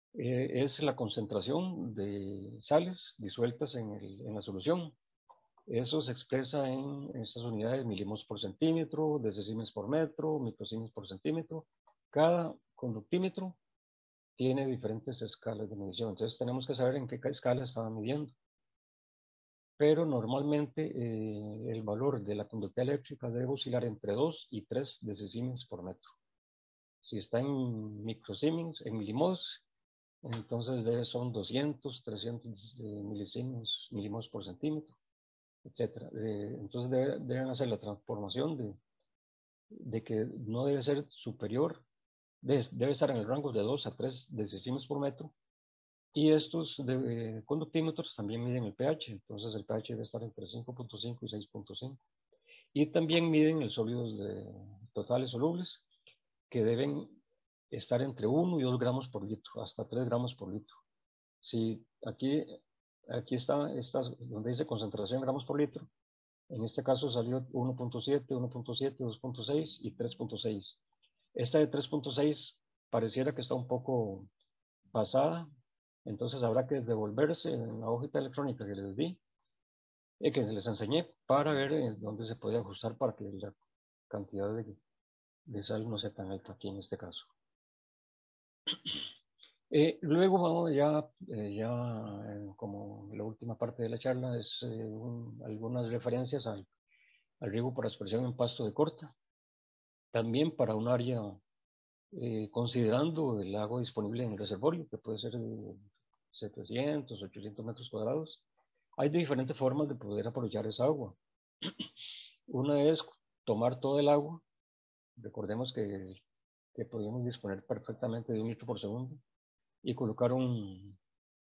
Eh, es la concentración de sales disueltas en, el, en la solución. Eso se expresa en estas unidades, milímetros por centímetro, decímetros por metro, microsímetros por centímetro. Cada conductímetro tiene diferentes escalas de medición. Entonces tenemos que saber en qué escala estaba midiendo. Pero normalmente eh, el valor de la conductividad eléctrica debe oscilar entre dos y tres decímetros por metro. Si está en microsímetros, en milimodos, entonces debe, son doscientos, trescientos eh, milímetros, milimodos por centímetro, etcétera. Eh, entonces debe, deben hacer la transformación de, de que no debe ser superior, debe, debe estar en el rango de dos a tres decímetros por metro. Y estos de, eh, conductímetros también miden el pH, entonces el pH debe estar entre cinco punto cinco y seis punto cinco. Y también miden los sólidos de, totales solubles, que deben estar entre uno y dos gramos por litro, hasta tres gramos por litro. Si aquí, aquí está, está donde dice concentración en gramos por litro, en este caso salió uno punto siete, uno punto siete, dos punto seis y tres punto seis. Esta de tres punto seis pareciera que está un poco pasada, entonces habrá que devolverse en la hojita electrónica que les di, eh, que les enseñé, para ver eh, dónde se puede ajustar para que la cantidad de, de sal no sea tan alta aquí en este caso. Eh, luego vamos ya, eh, ya eh, como la última parte de la charla, es eh, un, algunas referencias al, al riego por aspersión en pasto de corta. También para un área, eh, considerando el agua disponible en el reservorio, que puede ser de setecientos, ochocientos metros cuadrados. Hay diferentes formas de poder aprovechar esa agua. Una es tomar todo el agua. Recordemos que, que podemos disponer perfectamente de un litro por segundo y colocar un,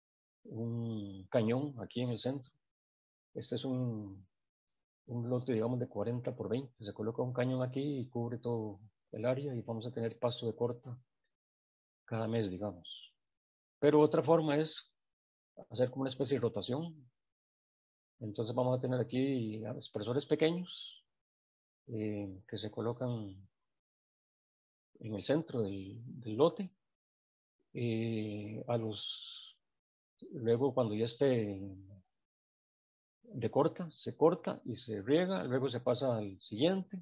un cañón aquí en el centro. Este es un, un lote, digamos, de cuarenta por veinte. Se coloca un cañón aquí y cubre todo el área y vamos a tener pasto de corta cada mes, digamos. Pero otra forma es hacer como una especie de rotación. Entonces vamos a tener aquí aspersores pequeños eh, que se colocan en el centro del, del lote. Eh, a los, luego cuando ya esté de corta, se corta y se riega, luego se pasa al siguiente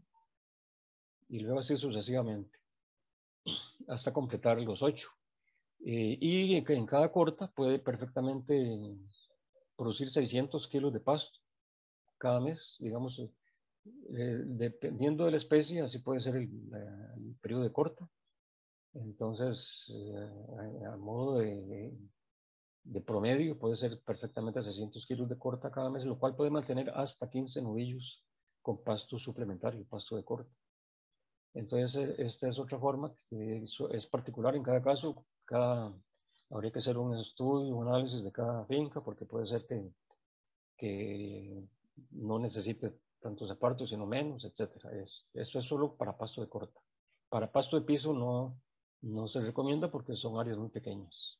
y luego así sucesivamente hasta completar los ocho. Eh, y que en cada corta puede perfectamente producir seiscientos kilos de pasto cada mes, digamos, eh, dependiendo de la especie, así puede ser el, la, el periodo de corta. Entonces, eh, a, a modo de, de, de promedio, puede ser perfectamente seiscientos kilos de corta cada mes, lo cual puede mantener hasta quince novillos con pasto suplementario, pasto de corta. Entonces, esta es otra forma que es particular en cada caso. Cada, habría que hacer un estudio, un análisis de cada finca, porque puede ser que, que no necesite tantos apartos, sino menos, etcétera. Es, esto es solo para pasto de corta. Para pasto de piso no, no se recomienda porque son áreas muy pequeñas.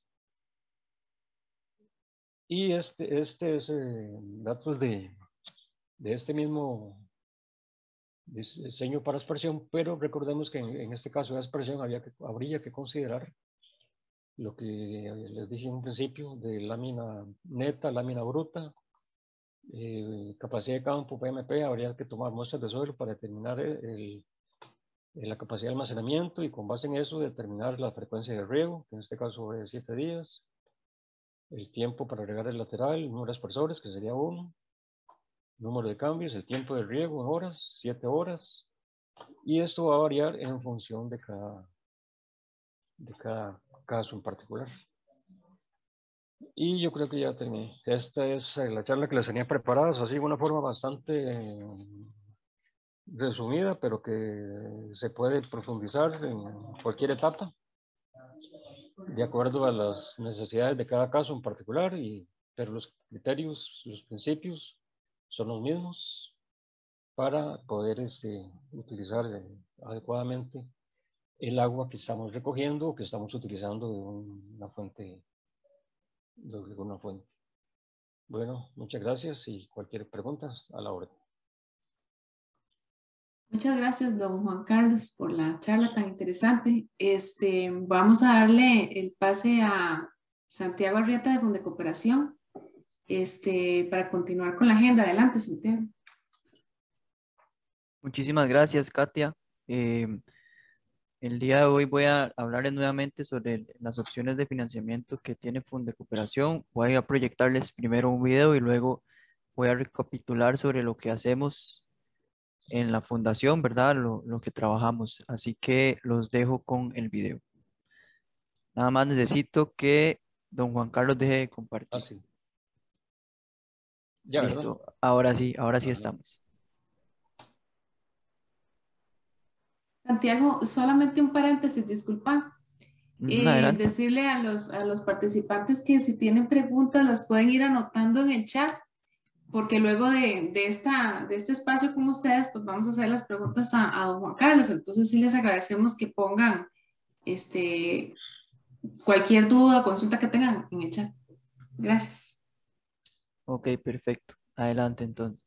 Y este, este es eh, datos de, de este mismo diseño para aspersión, pero recordemos que en, en este caso de aspersión había que, habría que considerar lo que les dije en un principio de lámina neta, lámina bruta, eh, capacidad de campo, P M P. Habría que tomar muestras de suelo para determinar el, el, la capacidad de almacenamiento y con base en eso determinar la frecuencia de riego, que en este caso es siete días, el tiempo para regar el lateral, el número de aspersores, que sería uno, número de cambios, el tiempo de riego en horas, siete horas, y esto va a variar en función de cada, de cada caso en particular. Y yo creo que ya terminé. Esta es la charla que les tenía preparada, así de una forma bastante resumida, pero que se puede profundizar en cualquier etapa, de acuerdo a las necesidades de cada caso en particular, y, pero los criterios, los principios son los mismos para poder este, utilizar adecuadamente el agua que estamos recogiendo o que estamos utilizando de una fuente, de alguna fuente. Bueno, muchas gracias y cualquier pregunta a la orden. Muchas gracias, don Juan Carlos, por la charla tan interesante. Este, vamos a darle el pase a Santiago Arrieta de Fundecooperación este, para continuar con la agenda. Adelante, Santiago. Muchísimas gracias, Katia. Eh, el día de hoy voy a hablarles nuevamente sobre las opciones de financiamiento que tiene Fundecooperación. Voy a proyectarles primero un video y luego voy a recapitular sobre lo que hacemos en la fundación, ¿verdad? Lo, lo que trabajamos. Así que los dejo con el video. Nada más necesito que don Juan Carlos deje de compartir. Ah, sí. Ya, Listo. ¿verdad? Ahora sí, ahora sí Ajá. estamos. Santiago, solamente un paréntesis, disculpa. Ujú, Eh, adelante. decirle a los, a los participantes que si tienen preguntas las pueden ir anotando en el chat, porque luego de, de, esta, de este espacio con ustedes, pues vamos a hacer las preguntas a, a don Juan Carlos. Entonces sí les agradecemos que pongan este, cualquier duda o consulta que tengan en el chat. Gracias. Ok, perfecto. Adelante entonces.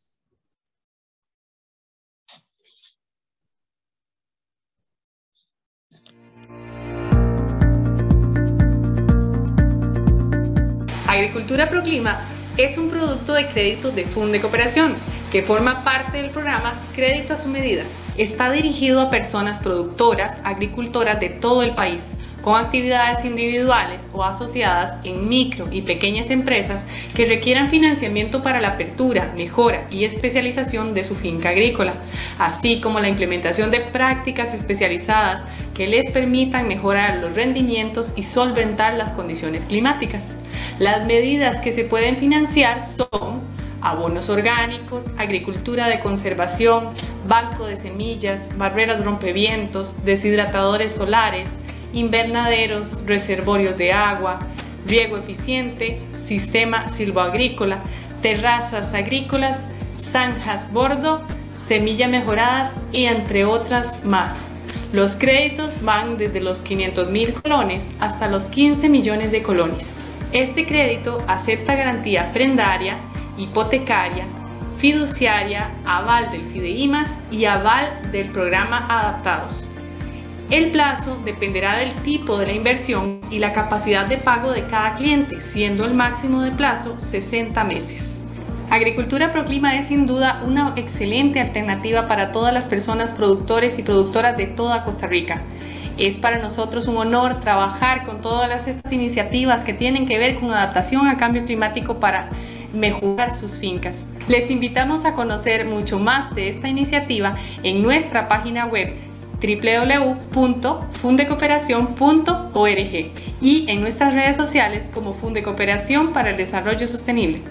Agricultura Proclima es un producto de créditos de Fundecooperación que forma parte del programa Crédito a su Medida. Está dirigido a personas productoras, agricultoras de todo el país, con actividades individuales o asociadas en micro y pequeñas empresas que requieran financiamiento para la apertura, mejora y especialización de su finca agrícola, así como la implementación de prácticas especializadas que les permitan mejorar los rendimientos y solventar las condiciones climáticas. Las medidas que se pueden financiar son abonos orgánicos, agricultura de conservación, banco de semillas, barreras rompevientos, deshidratadores solares, invernaderos, reservorios de agua, riego eficiente, sistema silvoagrícola, terrazas agrícolas, zanjas bordo, semillas mejoradas y entre otras más. Los créditos van desde los quinientos mil colones hasta los quince millones de colones. Este crédito acepta garantía prendaria, hipotecaria, fiduciaria, aval del Fideimas y aval del programa Adaptados. El plazo dependerá del tipo de la inversión y la capacidad de pago de cada cliente, siendo el máximo de plazo sesenta meses. Agricultura Proclima es sin duda una excelente alternativa para todas las personas productores y productoras de toda Costa Rica. Es para nosotros un honor trabajar con todas estas iniciativas que tienen que ver con adaptación al cambio climático para mejorar sus fincas. Les invitamos a conocer mucho más de esta iniciativa en nuestra página web doble u doble u doble u punto fundecooperación punto org y en nuestras redes sociales como Fundecooperación para el Desarrollo Sostenible.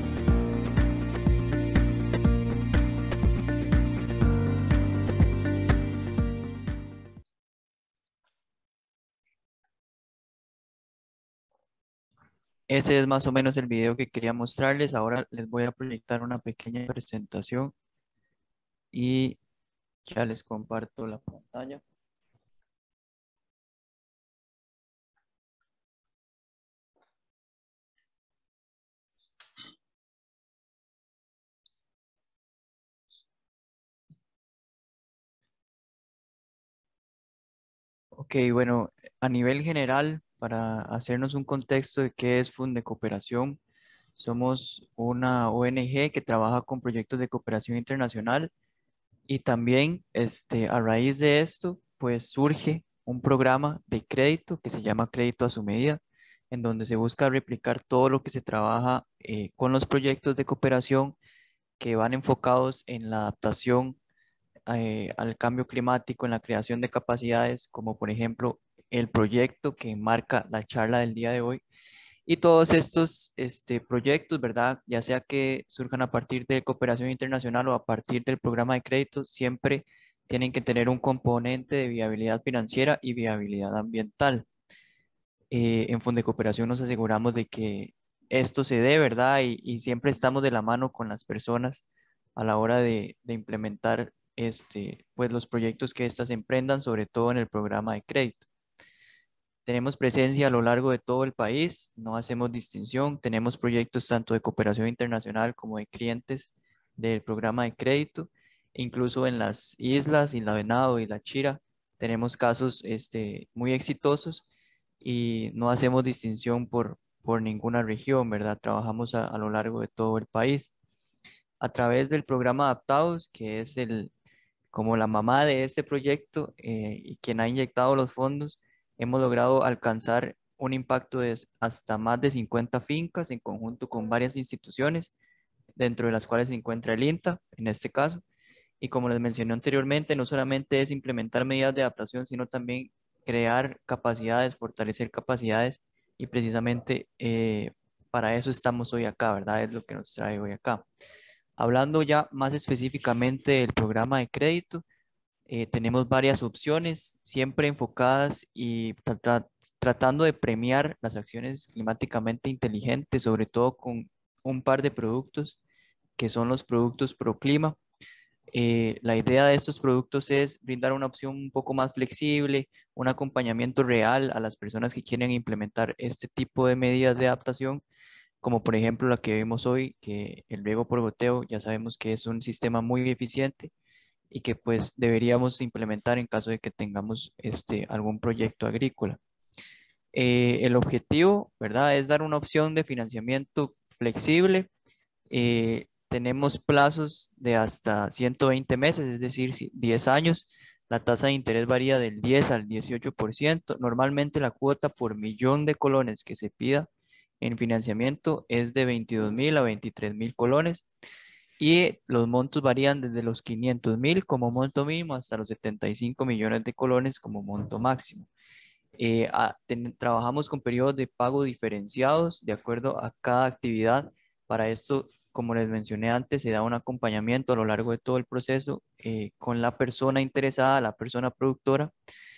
Ese es más o menos el video que quería mostrarles. Ahora les voy a proyectar una pequeña presentación y ya les comparto la pantalla. Ok, bueno, a nivel general, para hacernos un contexto de qué es Fundecooperación, somos una O N G que trabaja con proyectos de cooperación internacional y también este, a raíz de esto, pues surge un programa de crédito que se llama Crédito a su Medida, en donde se busca replicar todo lo que se trabaja eh, con los proyectos de cooperación que van enfocados en la adaptación eh, al cambio climático, en la creación de capacidades, como por ejemplo el proyecto que marca la charla del día de hoy. Y todos estos este, proyectos, ¿verdad? Ya sea que surjan a partir de cooperación internacional o a partir del programa de crédito, siempre tienen que tener un componente de viabilidad financiera y viabilidad ambiental. Eh, en Fundecooperación nos aseguramos de que esto se dé, ¿verdad? Y, y siempre estamos de la mano con las personas a la hora de, de implementar este, pues los proyectos que éstas emprendan, sobre todo en el programa de crédito. Tenemos presencia a lo largo de todo el país, no hacemos distinción, tenemos proyectos tanto de cooperación internacional como de clientes del programa de crédito, incluso en las islas, Isla Venado y La Chira, tenemos casos este, muy exitosos y no hacemos distinción por, por ninguna región, ¿verdad? Trabajamos a, a lo largo de todo el país. A través del programa Adaptados, que es el, como la mamá de este proyecto eh, y quien ha inyectado los fondos, hemos logrado alcanzar un impacto de hasta más de cincuenta fincas en conjunto con varias instituciones, dentro de las cuales se encuentra el INTA, en este caso. Y como les mencioné anteriormente, no solamente es implementar medidas de adaptación, sino también crear capacidades, fortalecer capacidades, y precisamente eh, para eso estamos hoy acá, ¿verdad? Es lo que nos trae hoy acá. Hablando ya más específicamente del programa de crédito, eh, tenemos varias opciones, siempre enfocadas y tra- tra- tratando de premiar las acciones climáticamente inteligentes, sobre todo con un par de productos que son los productos ProClima. Eh, la idea de estos productos es brindar una opción un poco más flexible, un acompañamiento real a las personas que quieren implementar este tipo de medidas de adaptación, como por ejemplo la que vemos hoy, que el riego por goteo ya sabemos que es un sistema muy eficiente y que pues deberíamos implementar en caso de que tengamos este, algún proyecto agrícola. Eh, el objetivo, ¿verdad?, es dar una opción de financiamiento flexible. Eh, tenemos plazos de hasta ciento veinte meses, es decir, si- diez años. La tasa de interés varía del diez al dieciocho por ciento. Normalmente la cuota por millón de colones que se pida en financiamiento es de veintidós mil a veintitrés mil colones, y los montos varían desde los quinientos mil como monto mínimo hasta los setenta y cinco millones de colones como monto máximo. Eh, a- ten- trabajamos con periodos de pago diferenciados de acuerdo a cada actividad. Para esto, como les mencioné antes, se da un acompañamiento a lo largo de todo el proceso eh, con la persona interesada, la persona productora,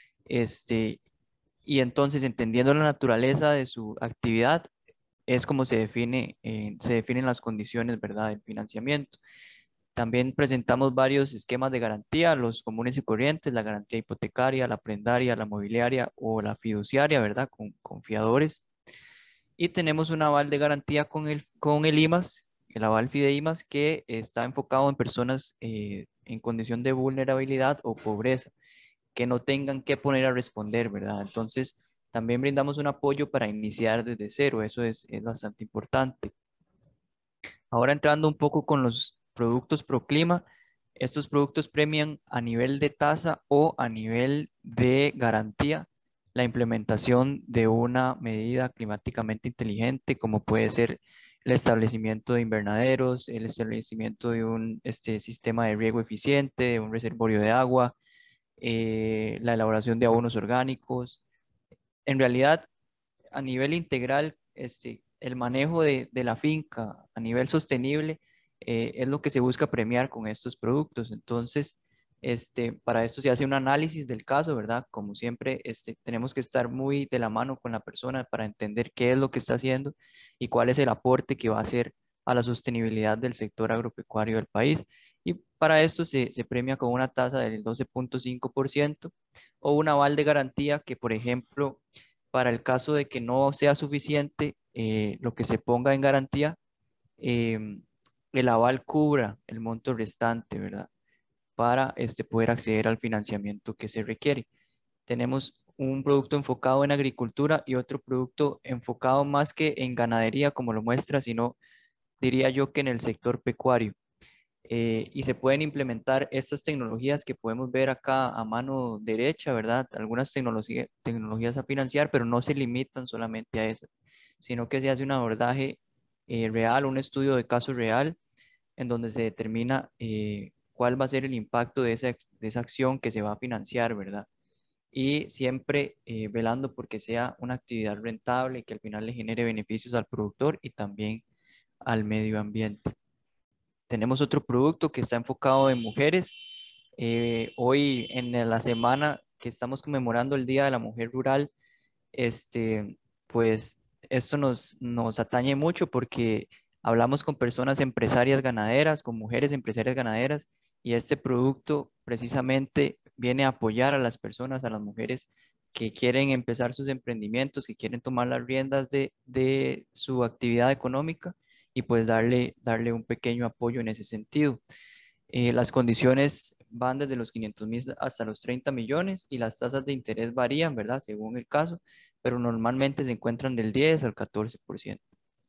este, y entonces entendiendo la naturaleza de su actividad, es como se define, eh, se definen las condiciones, ¿verdad?, del financiamiento. También presentamos varios esquemas de garantía, los comunes y corrientes, la garantía hipotecaria, la prendaria, la mobiliaria o la fiduciaria, ¿verdad?, con, con fiadores. Y tenemos un aval de garantía con el, con el IMAS, el aval FIDEIMAS, que está enfocado en personas eh, en condición de vulnerabilidad o pobreza, que no tengan que poner a responder, ¿verdad? Entonces, también brindamos un apoyo para iniciar desde cero, eso es, es bastante importante. Ahora entrando un poco con los productos ProClima, estos productos premian a nivel de tasa o a nivel de garantía la implementación de una medida climáticamente inteligente, como puede ser el establecimiento de invernaderos, el establecimiento de un este, sistema de riego eficiente, un reservorio de agua, eh, la elaboración de abonos orgánicos. En realidad, a nivel integral, este, el manejo de, de la finca a nivel sostenible eh, es lo que se busca premiar con estos productos. Entonces, este, para esto se hace un análisis del caso, ¿verdad? Como siempre, este, tenemos que estar muy de la mano con la persona para entender qué es lo que está haciendo y cuál es el aporte que va a hacer a la sostenibilidad del sector agropecuario del país. Y para esto se, se premia con una tasa del doce punto cinco por ciento o un aval de garantía que, por ejemplo, para el caso de que no sea suficiente eh, lo que se ponga en garantía, em, el aval cubra el monto restante, ¿verdad?, para este, poder acceder al financiamiento que se requiere. Tenemos un producto enfocado en agricultura y otro producto enfocado más que en ganadería, como lo muestra, sino diría yo que en el sector pecuario. Eh, y se pueden implementar estas tecnologías que podemos ver acá a mano derecha, ¿verdad? Algunas tecnología- tecnologías a financiar, pero no se limitan solamente a esas, sino que se hace un abordaje eh, real, un estudio de caso real, en donde se determina eh, cuál va a ser el impacto de esa, ex- de esa acción que se va a financiar, ¿verdad? Y siempre eh, velando porque sea una actividad rentable que al final le genere beneficios al productor y también al medio ambiente. Tenemos otro producto que está enfocado en mujeres. Eh, hoy en la semana que estamos conmemorando el Día de la Mujer Rural, este, pues esto nos, nos atañe mucho porque hablamos con personas empresarias ganaderas, con mujeres empresarias ganaderas, y este producto precisamente viene a apoyar a las personas, a las mujeres que quieren empezar sus emprendimientos, que quieren tomar las riendas de, de su actividad económica y pues darle, darle un pequeño apoyo en ese sentido. Eh, las condiciones van desde los quinientos mil hasta los treinta millones y las tasas de interés varían, ¿verdad?, según el caso, pero normalmente se encuentran del diez al catorce por ciento.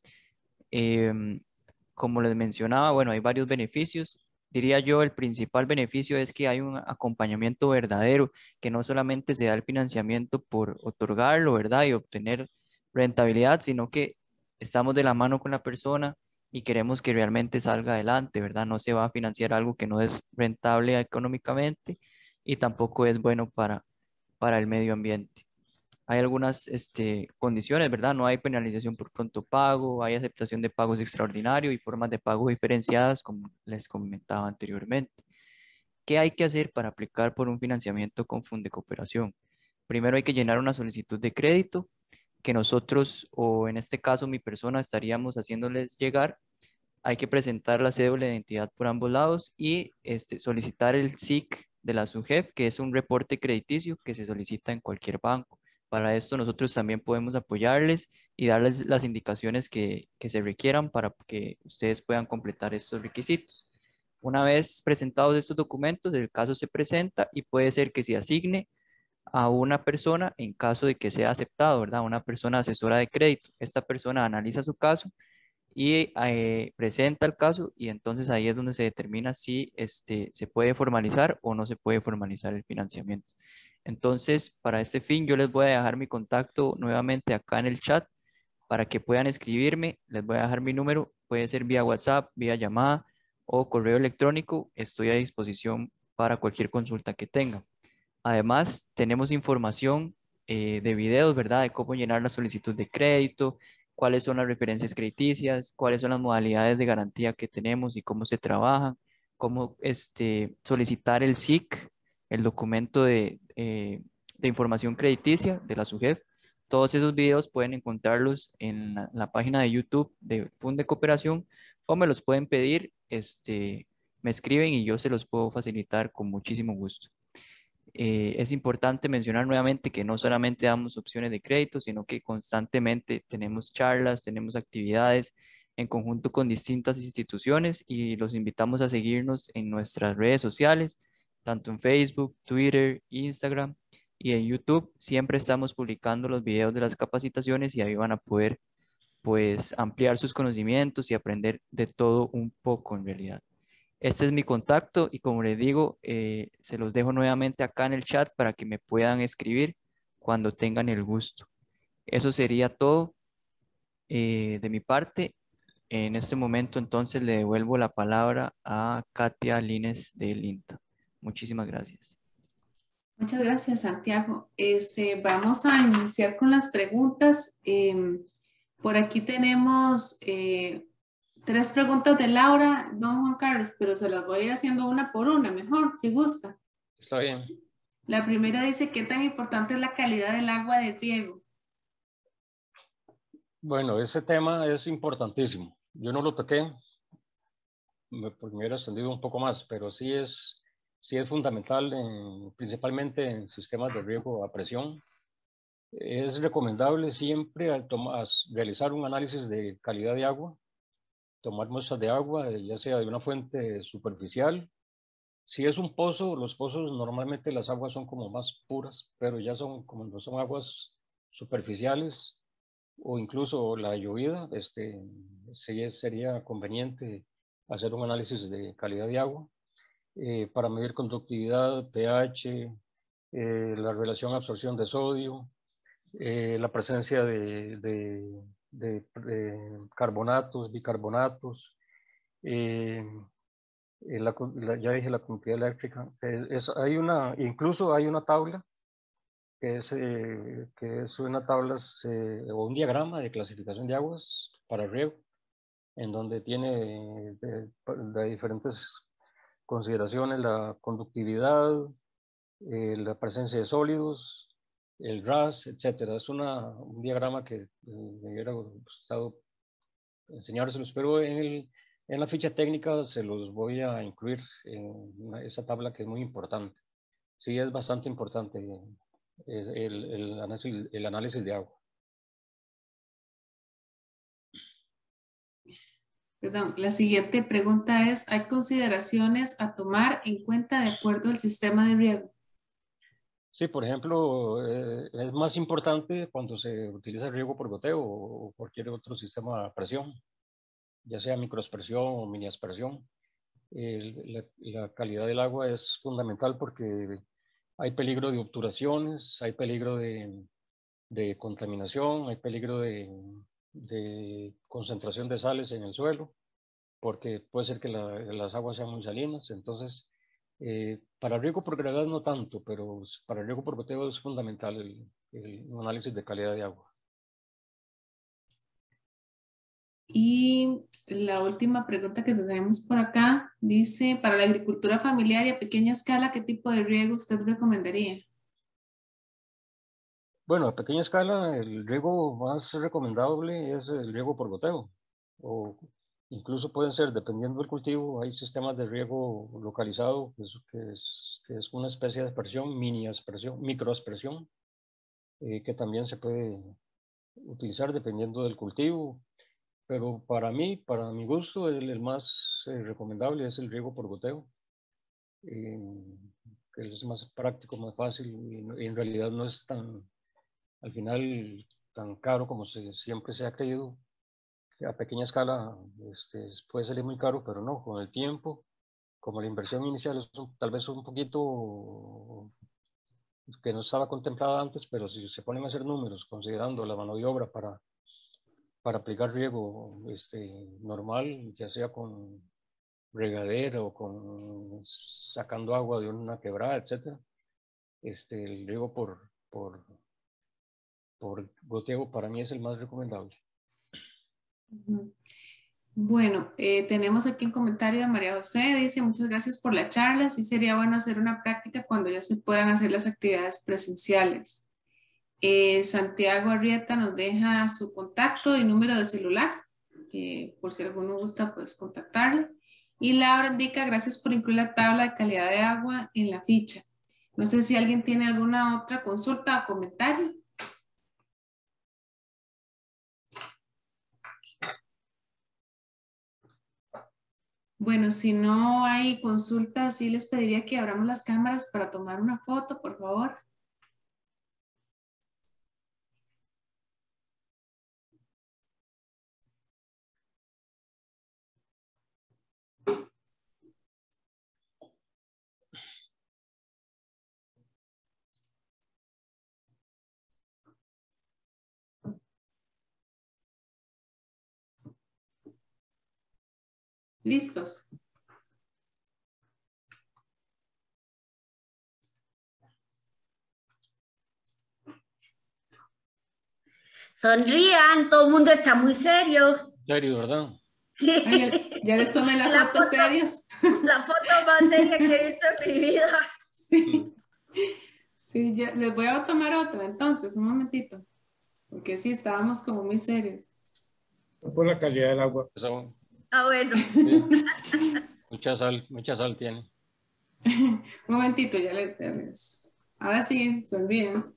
Eh, como les mencionaba, bueno, hay varios beneficios. Diría yo, el principal beneficio es que hay un acompañamiento verdadero, que no solamente se da el financiamiento por otorgarlo, ¿verdad? Y obtener rentabilidad, sino que estamos de la mano con la persona y queremos que realmente salga adelante, ¿verdad? No se va a financiar algo que no es rentable económicamente y tampoco es bueno para, para el medio ambiente. Hay algunas este, condiciones, ¿verdad? No hay penalización por pronto pago, hay aceptación de pagos extraordinarios y formas de pago diferenciadas, como les comentaba anteriormente. ¿Qué hay que hacer para aplicar por un financiamiento con Fundecooperación? Primero hay que llenar una solicitud de crédito que nosotros, o en este caso mi persona, estaríamos haciéndoles llegar. Hay que presentar la cédula de identidad por ambos lados y este, solicitar el S I C de la SUGEF, que es un reporte crediticio que se solicita en cualquier banco. Para esto nosotros también podemos apoyarles y darles las indicaciones que, que se requieran para que ustedes puedan completar estos requisitos. Una vez presentados estos documentos, el caso se presenta y puede ser que se asigne a una persona en caso de que sea aceptado, ¿verdad? Una persona asesora de crédito. Esta persona analiza su caso y eh, presenta el caso y entonces ahí es donde se determina si este, se puede formalizar o no se puede formalizar el financiamiento. Entonces, para este fin, yo les voy a dejar mi contacto nuevamente acá en el chat para que puedan escribirme. Les voy a dejar mi número, puede ser vía WhatsApp, vía llamada o correo electrónico. Estoy a disposición para cualquier consulta que tengan. Además, tenemos información eh, de videos, ¿verdad? De cómo llenar la solicitud de crédito, cuáles son las referencias crediticias, cuáles son las modalidades de garantía que tenemos y cómo se trabajan, cómo este, solicitar el S I C, el documento de, eh, de información crediticia de la SUGEF. Todos esos videos pueden encontrarlos en la, la página de YouTube de Fundecooperación o me los pueden pedir, este, me escriben y yo se los puedo facilitar con muchísimo gusto. Eh, es importante mencionar nuevamente que no solamente damos opciones de crédito, sino que constantemente tenemos charlas, tenemos actividades en conjunto con distintas instituciones y los invitamos a seguirnos en nuestras redes sociales, tanto en Facebook, Twitter, Instagram y en YouTube. Siempre estamos publicando los videos de las capacitaciones y ahí van a poder pues ampliar sus conocimientos y aprender de todo un poco en realidad. Este es mi contacto y como les digo, eh, se los dejo nuevamente acá en el chat para que me puedan escribir cuando tengan el gusto. Eso sería todo eh, de mi parte. En este momento entonces le devuelvo la palabra a Katia Lines del INTA. Muchísimas gracias. Muchas gracias, Santiago. Este, vamos a iniciar con las preguntas. Eh, por aquí tenemos eh, tres preguntas de Laura, don Juan Carlos, pero se las voy a ir haciendo una por una, mejor, si gusta. Está bien. La primera dice, ¿qué tan importante es la calidad del agua de riego? Bueno, ese tema es importantísimo. Yo no lo toqué, me, pues me hubiera extendido un poco más, pero sí es, sí es fundamental, en, principalmente en sistemas de riego a presión. Es recomendable siempre al tomar, realizar un análisis de calidad de agua, tomar muestras de agua, ya sea de una fuente superficial. Si es un pozo, los pozos normalmente las aguas son como más puras, pero ya son como no son aguas superficiales o incluso la llovida, este, sería conveniente hacer un análisis de calidad de agua eh, para medir conductividad, pH, eh, la relación absorción de sodio, eh, la presencia de, de, de, de carbonatos, bicarbonatos, eh, la, la, ya dije la conductividad eléctrica. Es, es, hay una, incluso hay una tabla que es, eh, que es una tabla eh, o un diagrama de clasificación de aguas para riego, en donde tiene de, de diferentes consideraciones la conductividad, eh, la presencia de sólidos, el R A S, etcétera. Es una, un diagrama que eh, me hubiera gustado enseñárselos, pero en, el, en la ficha técnica se los voy a incluir en una, esa tabla que es muy importante. Sí, es bastante importante el, el, el, análisis, el análisis de agua. Perdón, la siguiente pregunta es, ¿hay consideraciones a tomar en cuenta de acuerdo al sistema de riego? Sí, por ejemplo, eh, es más importante cuando se utiliza el riego por goteo o cualquier otro sistema de presión, ya sea microaspersión o mini aspersión. El, la, la calidad del agua es fundamental porque hay peligro de obturaciones, hay peligro de, de contaminación, hay peligro de, de concentración de sales en el suelo, porque puede ser que la, las aguas sean muy salinas. Entonces, eh, para riego por gravedad no tanto, pero para el riego por goteo es fundamental el, el análisis de calidad de agua. Y la última pregunta que tenemos por acá dice, para la agricultura familiar y a pequeña escala, ¿qué tipo de riego usted recomendaría? Bueno, a pequeña escala, el riego más recomendable es el riego por goteo. O incluso pueden ser, dependiendo del cultivo, hay sistemas de riego localizado, que es, que es, que es una especie de aspersión, mini aspersión, microaspersión, eh, que también se puede utilizar dependiendo del cultivo. Pero para mí, para mi gusto, el, el más eh, recomendable es el riego por goteo, eh, que es más práctico, más fácil y, y en realidad no es tan, al final, tan caro como se, siempre se ha creído. A pequeña escala este, puede salir muy caro, pero no, con el tiempo, como la inversión inicial es un, tal vez un poquito que no estaba contemplada antes, pero si se ponen a hacer números, considerando la mano de obra para para aplicar riego este, normal, ya sea con regadera o con sacando agua de una quebrada, etcétera. Este, el riego por, por, por goteo para mí es el más recomendable. Bueno, eh, tenemos aquí un comentario de María José, dice, muchas gracias por la charla, sí sería bueno hacer una práctica cuando ya se puedan hacer las actividades presenciales. Eh, Santiago Arrieta nos deja su contacto y número de celular, eh, por si alguno gusta pues contactarle. Y Laura indica, gracias por incluir la tabla de calidad de agua en la ficha. No sé si alguien tiene alguna otra consulta o comentario. Bueno, si no hay consultas, sí les pediría que abramos las cámaras para tomar una foto, por favor. ¿Listos? Sonrían, todo el mundo está muy serio. Serio, ¿verdad? Sí. Ay, ya, ya les tomé la, la foto, foto serios. La foto más seria que he visto en mi vida. Sí, sí, ya, les voy a tomar otra entonces, un momentito. Porque sí, estábamos como muy serios. Por la calidad del agua. Eso, Ah, bueno. sí. Mucha sal, mucha sal tiene. Un momentito, ya les, ya les. Ahora sí, sonríen.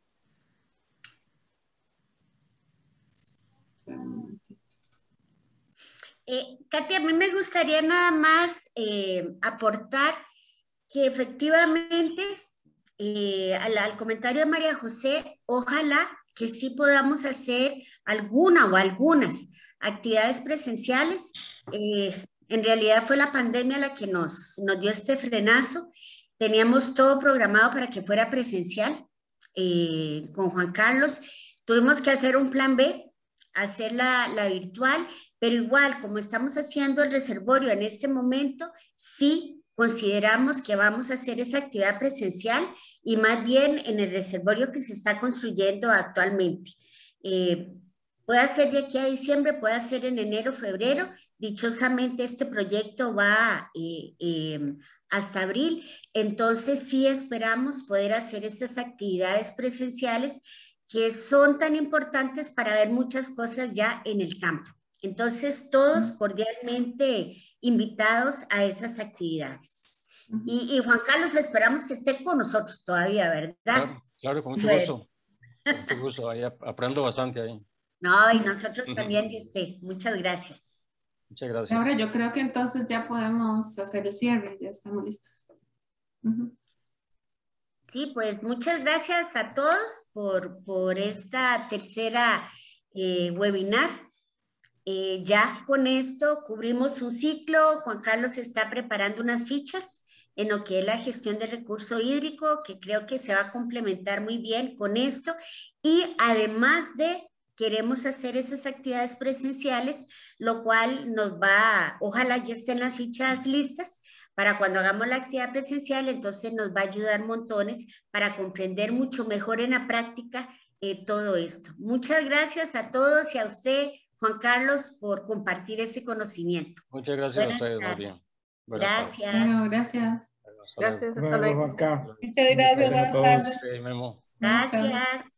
Eh, Katy, a mí me gustaría nada más eh, aportar que efectivamente eh, al, al comentario de María José, ojalá que sí podamos hacer alguna o algunas actividades presenciales. Eh, en realidad fue la pandemia la que nos, nos dio este frenazo. Teníamos todo programado para que fuera presencial eh, con Juan Carlos. Tuvimos que hacer un plan B, hacer la, la virtual, pero igual, como estamos haciendo el reservorio en este momento, sí consideramos que vamos a hacer esa actividad presencial y más bien en el reservorio que se está construyendo actualmente. Eh, puede ser de aquí a diciembre, puede ser en enero, febrero. Dichosamente este proyecto va eh, eh, hasta abril, entonces sí esperamos poder hacer estas actividades presenciales que son tan importantes para ver muchas cosas ya en el campo. Entonces, todos cordialmente invitados a esas actividades. Uh-huh. y, y Juan Carlos, esperamos que esté con nosotros todavía, ¿verdad? Claro, claro, con mucho bueno. gusto. Con mucho gusto, ahí aprendo bastante ahí. No, y nosotros también de usted. Muchas gracias. Muchas gracias. Ahora yo creo que entonces ya podemos hacer el cierre, ya estamos listos. Uh-huh. Sí, pues muchas gracias a todos por, por esta tercera eh, webinar. Eh, ya con esto cubrimos un ciclo. Juan Carlos está preparando unas fichas en lo que es la gestión de recurso hídrico, que creo que se va a complementar muy bien con esto. Y además de, queremos hacer esas actividades presenciales, lo cual nos va, ojalá ya estén las fichas listas, para cuando hagamos la actividad presencial, entonces nos va a ayudar montones para comprender mucho mejor en la práctica eh, todo esto. Muchas gracias a todos y a usted, Juan Carlos, por compartir ese conocimiento. Muchas gracias Buenas a ustedes, tardes. más bien. Buenas Gracias. Bueno, gracias. tardes. Hasta luego. Gracias, hasta luego. Juan Carlos. Muchas gracias, Buenas buenas tardes a todos. tardes. Sí, Memo. Buenas tardes. Gracias.